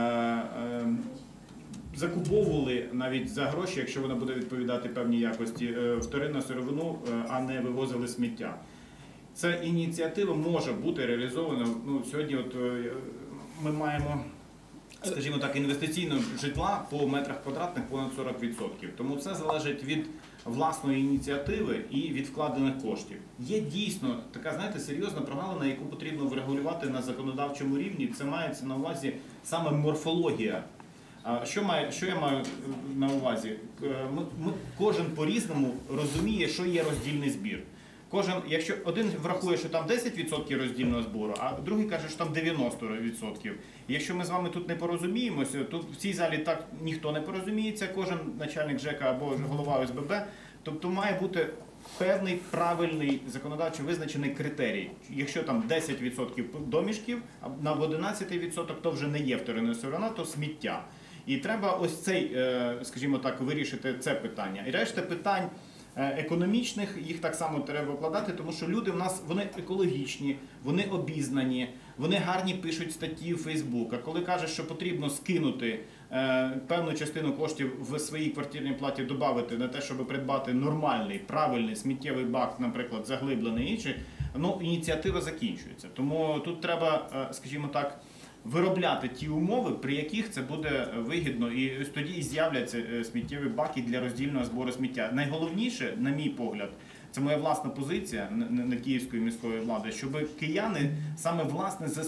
закуповували навіть за гроші, якщо вона буде відповідати певній якості, вторинну сировину, а не вивозили сміття. Ця ініціатива може бути реалізована. Сьогодні ми маємо, скажімо так, інвестиційного житла по метрах квадратних понад 40%. Тому це залежить від власної ініціативи і від вкладених коштів. Є дійсно така, знаєте, серйозна прогалина, яку потрібно врегулювати на законодавчому рівні. Це мається на увазі саме морфологія. Що я маю на увазі? Кожен по-різному розуміє, що є роздільний збір. Якщо один врахує, що там 10% роздільного збору, а другий каже, що там 90%. І якщо ми з вами тут не порозуміємося, то в цій залі так ніхто не порозуміється, кожен начальник ЖЕКа або голова ОСББ, тобто має бути певний правильний законодавчо визначений критерій. Якщо там 10% домішків, або 11%, то вже не є вторинна сировина, то сміття. І треба ось цей, скажімо так, вирішити це питання. І решта питань економічних, їх так само треба вкладати, тому що люди в нас, вони екологічні, вони обізнані, вони гарні пишуть статті в Фейсбук. А коли кажуть, що потрібно скинути певну частину коштів в своїй квартирній платі, додати на те, щоб придбати нормальний, правильний сміттєвий бак, наприклад, заглиблений інший, ну, ініціатива закінчується. Тому тут треба, скажімо так, виробляти ті умови, при яких це буде вигідно, і ось тоді і з'являться сміттєві баки для роздільного збору сміття. Найголовніше, на мій погляд, це моя власна позиція не київської міської влади, щоб кияни саме власне за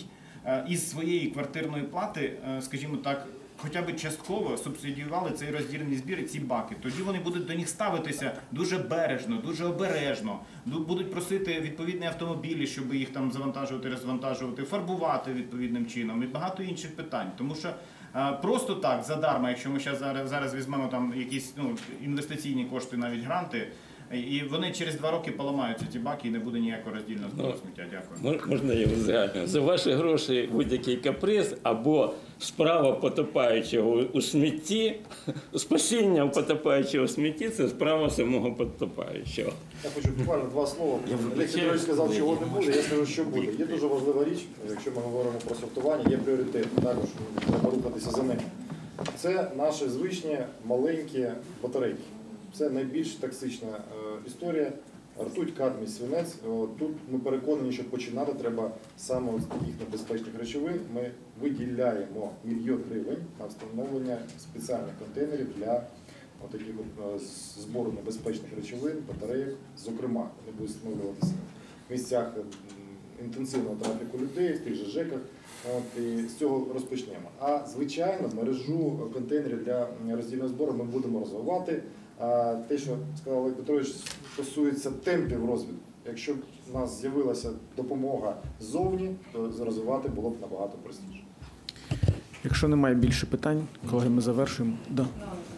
із своєї квартирної плати, скажімо так, хоча б частково субсидіювали цей роздільний збір і ці баки. Тоді вони будуть до них ставитися дуже бережно, дуже обережно, будуть просити відповідні автомобілі, щоб їх там завантажувати, розвантажувати, фарбувати відповідним чином і багато інших питань. Тому що просто так, задарма, якщо ми зараз візьмемо там якісь інвестиційні кошти, навіть гранти, і вони через 2 роки поламаються, ці баки, і не буде ніякого роздільного збору сміття. Дякую. Можна я узагальнюю? За ваші гроші будь-який каприз або справа потопаючого у смітті, спасіння потопаючого у смітті – це справа самого потопаючого. Я хочу буквально 2 слова. Олег Петрович сказав, чого не буде, я скажу, що буде. Є дуже важлива річ, якщо ми говоримо про сортування, є пріоритет, також треба рухатися за ними. Це наші звичні маленькі батарейки. Це найбільш токсична історія. Ртуть, кадмій, свинець. Тут ми переконані, що починати треба саме з таких небезпечних речовин. Ми виділяємо 1 000 000 гривень на встановлення спеціальних контейнерів для таких збору небезпечних речовин, батарейок. Зокрема, вони будуть встановлюватися в місцях інтенсивного трафіку людей, в тих же ЖЕКах. І з цього розпочнемо. А звичайно, мережу контейнерів для роздільного збору ми будемо розвивати. А те, що сказав Олег Петрович, стосується темпів розвитку. Якщо б у нас з'явилася допомога ззовні, то розвивати було б набагато простіше. Якщо немає більше питань, колеги, ми завершуємо. Да.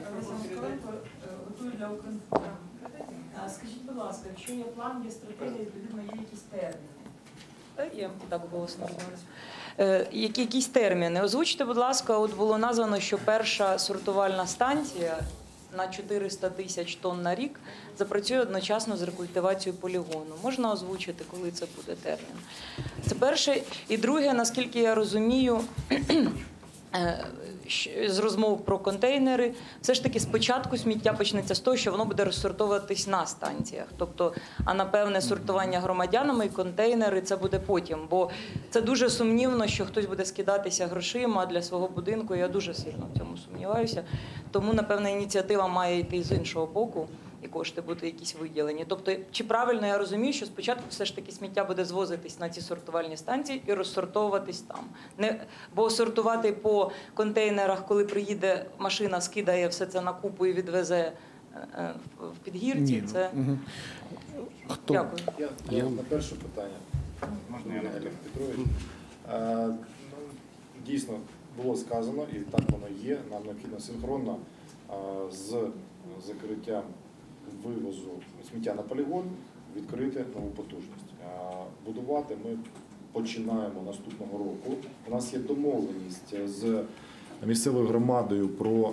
Скажіть, будь ласка, якщо є план, є стратегія, відповідно є якісь терміни? Є так голосно розмовляю. Якісь терміни? Озвучте, будь ласка, от було названо, що перша сортувальна станція на 400 000 тонн на рік запрацює одночасно з рекультивацією полігону. Можна озвучити, коли це буде термін? Це перше. І друге, наскільки я розумію, з розмов про контейнери, все ж таки спочатку сміття почнеться з того, що воно буде розсортовуватись на станціях. Тобто, а напевне сортування громадянами і контейнери це буде потім. Бо це дуже сумнівно, що хтось буде скидатися грошима для свого будинку. Я дуже сильно в цьому сумніваюся. Тому, напевне, ініціатива має йти з іншого боку і кошти будуть якісь виділені. Тобто, чи правильно я розумію, що спочатку все ж таки сміття буде звозитись на ці сортувальні станції і розсортовуватись там? Бо сортувати по контейнерах, коли приїде машина, скидає все це на купу і відвезе в підгірці, це... Хто? Дякую. Я на перше питання. Можна я Олег Петрович. Дійсно, було сказано, і так воно є, нам необхідно синхронно з закриттям вивозу сміття на полігон відкрити нову потужність. Будувати ми починаємо наступного року. У нас є домовленість з місцевою громадою про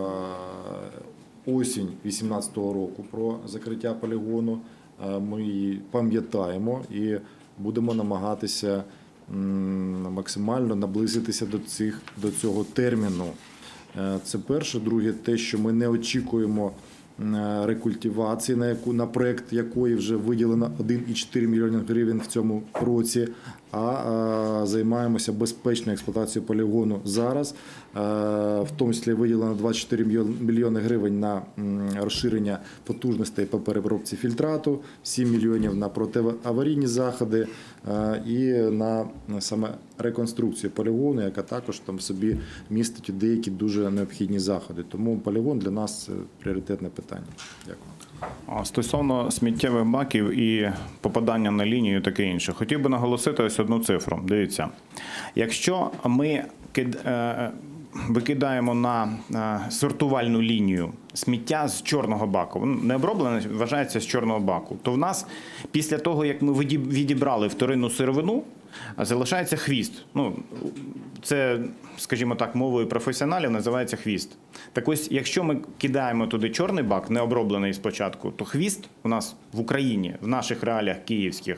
осінь 2018 року, про закриття полігону. Ми її пам'ятаємо і будемо намагатися максимально наблизитися до цього терміну. Це перше. Друге, те, що ми не очікуємо рекультивації, на проєкт якої вже виділено 1,4 мільйона гривень в цьому році, а займаємося безпечною експлуатацією полігону зараз. В тому числі виділено 24 мільйони гривень на розширення потужностей по переробці фільтрату, 7 мільйонів на протиаварійні заходи і на саме реконструкцію полігону, яка також там в собі містить деякі дуже необхідні заходи. Тому полігон для нас – це пріоритетне питання. Дякую. Стосовно сміттєвих баків і попадання на лінію і таке інше, хотів би наголосити ось одну цифру. Дивіться, якщо ми викидаємо на сортувальну лінію сміття з чорного баку, не оброблене, вважається з чорного баку, то в нас після того, як ми відібрали вторинну сировину, залишається хвіст. Ну, це, скажімо так, мовою професіоналів називається хвіст. Так ось, якщо ми кидаємо туди чорний бак, не оброблений спочатку, то хвіст у нас в Україні, в наших реаліях київських,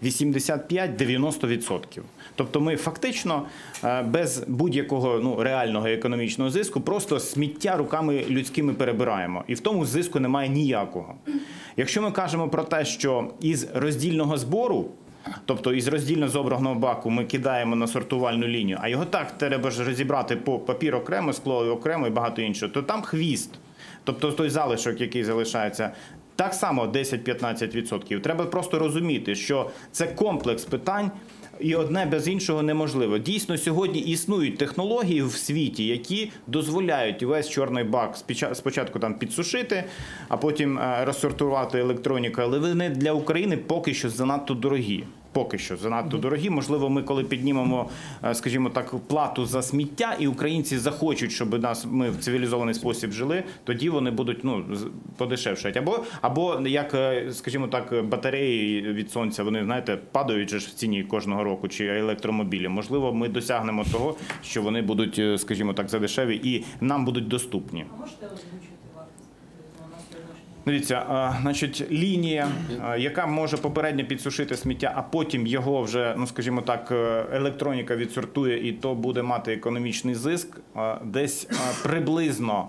85-90%. Тобто ми фактично без будь-якого реального економічного зиску просто сміття руками людськими перебираємо. І в тому зиску немає ніякого. Якщо ми кажемо про те, що із роздільного збору, тобто із роздільно зобраного баку ми кидаємо на сортувальну лінію, а його так треба ж розібрати по папір окремо, скло окремо і багато іншого, то там хвіст. Тобто той залишок, який залишається, так само 10-15%. Треба просто розуміти, що це комплекс питань, і одне без іншого неможливо. Дійсно, сьогодні існують технології в світі, які дозволяють весь чорний бак спочатку там підсушити, а потім розсортувати електроніку. Але вони для України поки що занадто дорогі. Поки що занадто дорогі. Можливо, ми коли піднімемо, скажімо так, плату за сміття, і українці захочуть, щоб ми в цивілізований спосіб жили, тоді вони будуть подешевшати. Або як, скажімо так, батареї від сонця, вони, знаєте, падають же ж в ціні кожного року, чи електромобілі. Можливо, ми досягнемо того, що вони будуть, скажімо так, задешеві і нам будуть доступні. А можете озвучити вартість на сьогоднішній? Дивіться, значить, лінія, яка може попередньо підсушити сміття, а потім його вже, скажімо так, електроніка відсортує, і то буде мати економічний зиск, десь приблизно,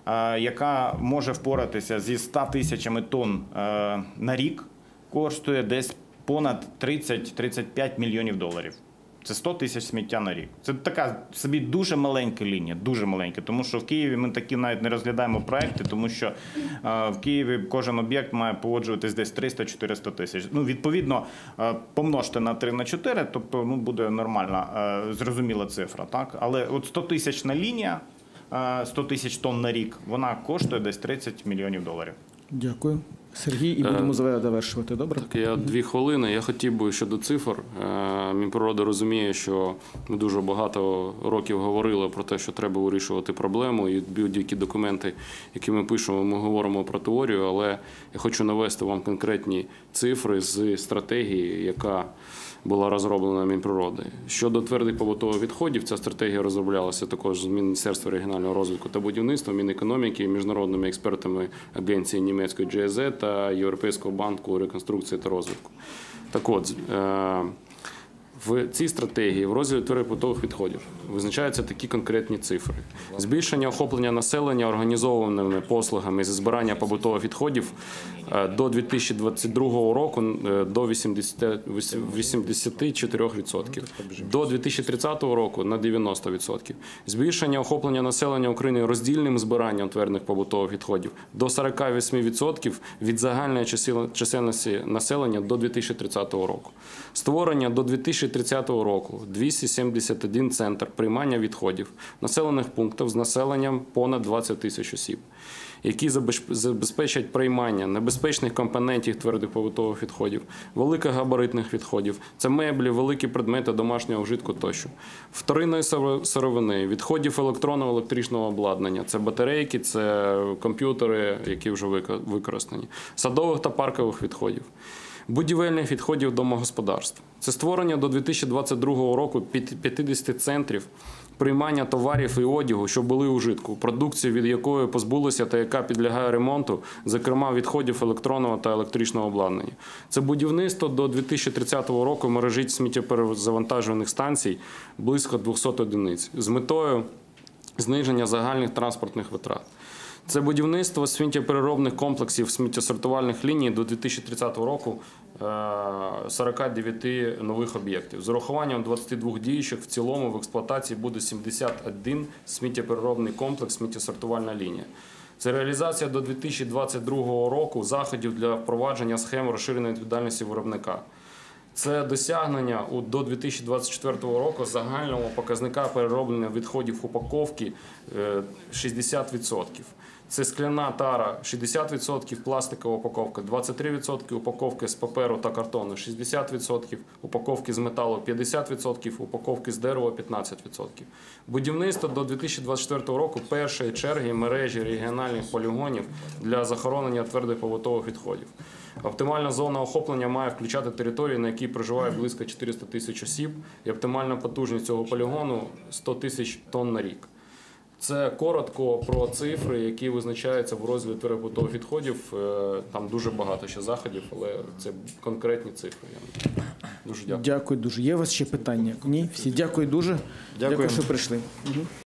яка може впоратися зі 100 тисячами тонн на рік, коштує десь понад 30-35 мільйонів доларів. Це 100 тисяч сміття на рік. Це така собі дуже маленька лінія, дуже маленька. Тому що в Києві ми такі навіть не розглядаємо проекти, тому що в Києві кожен об'єкт має погоджуватись десь 300-400 тисяч. Відповідно, помножте на 3-4, тобто буде нормальна, зрозуміла цифра. Так? Але от 100 тисячна лінія, 100 тисяч тонн на рік, вона коштує десь 30 мільйонів доларів. Дякую. Сергій, і будемо завершувати, добре? Так, я 2 хвилини. Я хотів би щодо цифр. Мінприрода розуміє, що ми дуже багато років говорили про те, що треба вирішувати проблему, і будь-які документи, які ми пишемо, ми говоримо про теорію, але я хочу навести вам конкретні цифри з стратегії, яка була розроблена Мінприроди. Щодо твердих побутових відходів, ця стратегія розроблялася також з Міністерства регіонального розвитку та будівництва, Мінекономіки, міжнародними експертами агенції німецької GIZ та Європейського банку реконструкції та розвитку. Так от, в цій стратегії в розділі твердих побутових відходів визначаються такі конкретні цифри. Збільшення охоплення населення організованими послугами зі збирання побутових відходів до 2022 року до 84%, до 2030 року на 90%. Збільшення охоплення населення України роздільним збиранням твердих побутових відходів до 48% від загальної чисельності населення до 2030 року. Створення до 2030 року 271 центр приймання відходів населених пунктів з населенням понад 20 тисяч осіб, які забезпечать приймання небезпечних компонентів твердих побутових відходів, великогабаритних відходів, це меблі, великі предмети домашнього вжитку тощо, вторинної сировини, відходів електронного електричного обладнання, це батарейки, це комп'ютери, які вже використані, садових та паркових відходів, будівельних відходів домогосподарств. Це створення до 2022 року 50 центрів приймання товарів і одягу, що були у вжитку, продукцію, від якої позбулися та яка підлягає ремонту, зокрема відходів електронного та електричного обладнання. Це будівництво до 2030 року мережі сміттєперезавантажувальних станцій близько 200 одиниць з метою зниження загальних транспортних витрат. Це будівництво сміттєпереробних комплексів сміттєсортувальних ліній до 2030 року 49 нових об'єктів. З урахуванням 22 діючих в цілому в експлуатації буде 71 сміттєпереробний комплекс сміттєсортувальна лінія. Це реалізація до 2022 року заходів для впровадження схем розширеної відповідальності виробника. Це досягнення до 2024 року загального показника перероблення відходів упаковки 60%. Це скляна тара 60%, пластикова упаковка 23%, упаковки з паперу та картону 60%, упаковки з металу 50%, упаковки з дерева 15%. Будівництво до 2024 року першої черги мережі регіональних полігонів для захоронення твердих побутових відходів. Оптимальна зона охоплення має включати територію, на якій проживає близько 400 тисяч осіб, і оптимальна потужність цього полігону – 100 тисяч тонн на рік. Це коротко про цифри, які визначаються в розділі побутових відходів. Там дуже багато ще заходів, але це конкретні цифри. Дуже дякую. Дякую дуже. Є у вас ще питання? Ні? Всі дякую дуже. Дякую, що прийшли.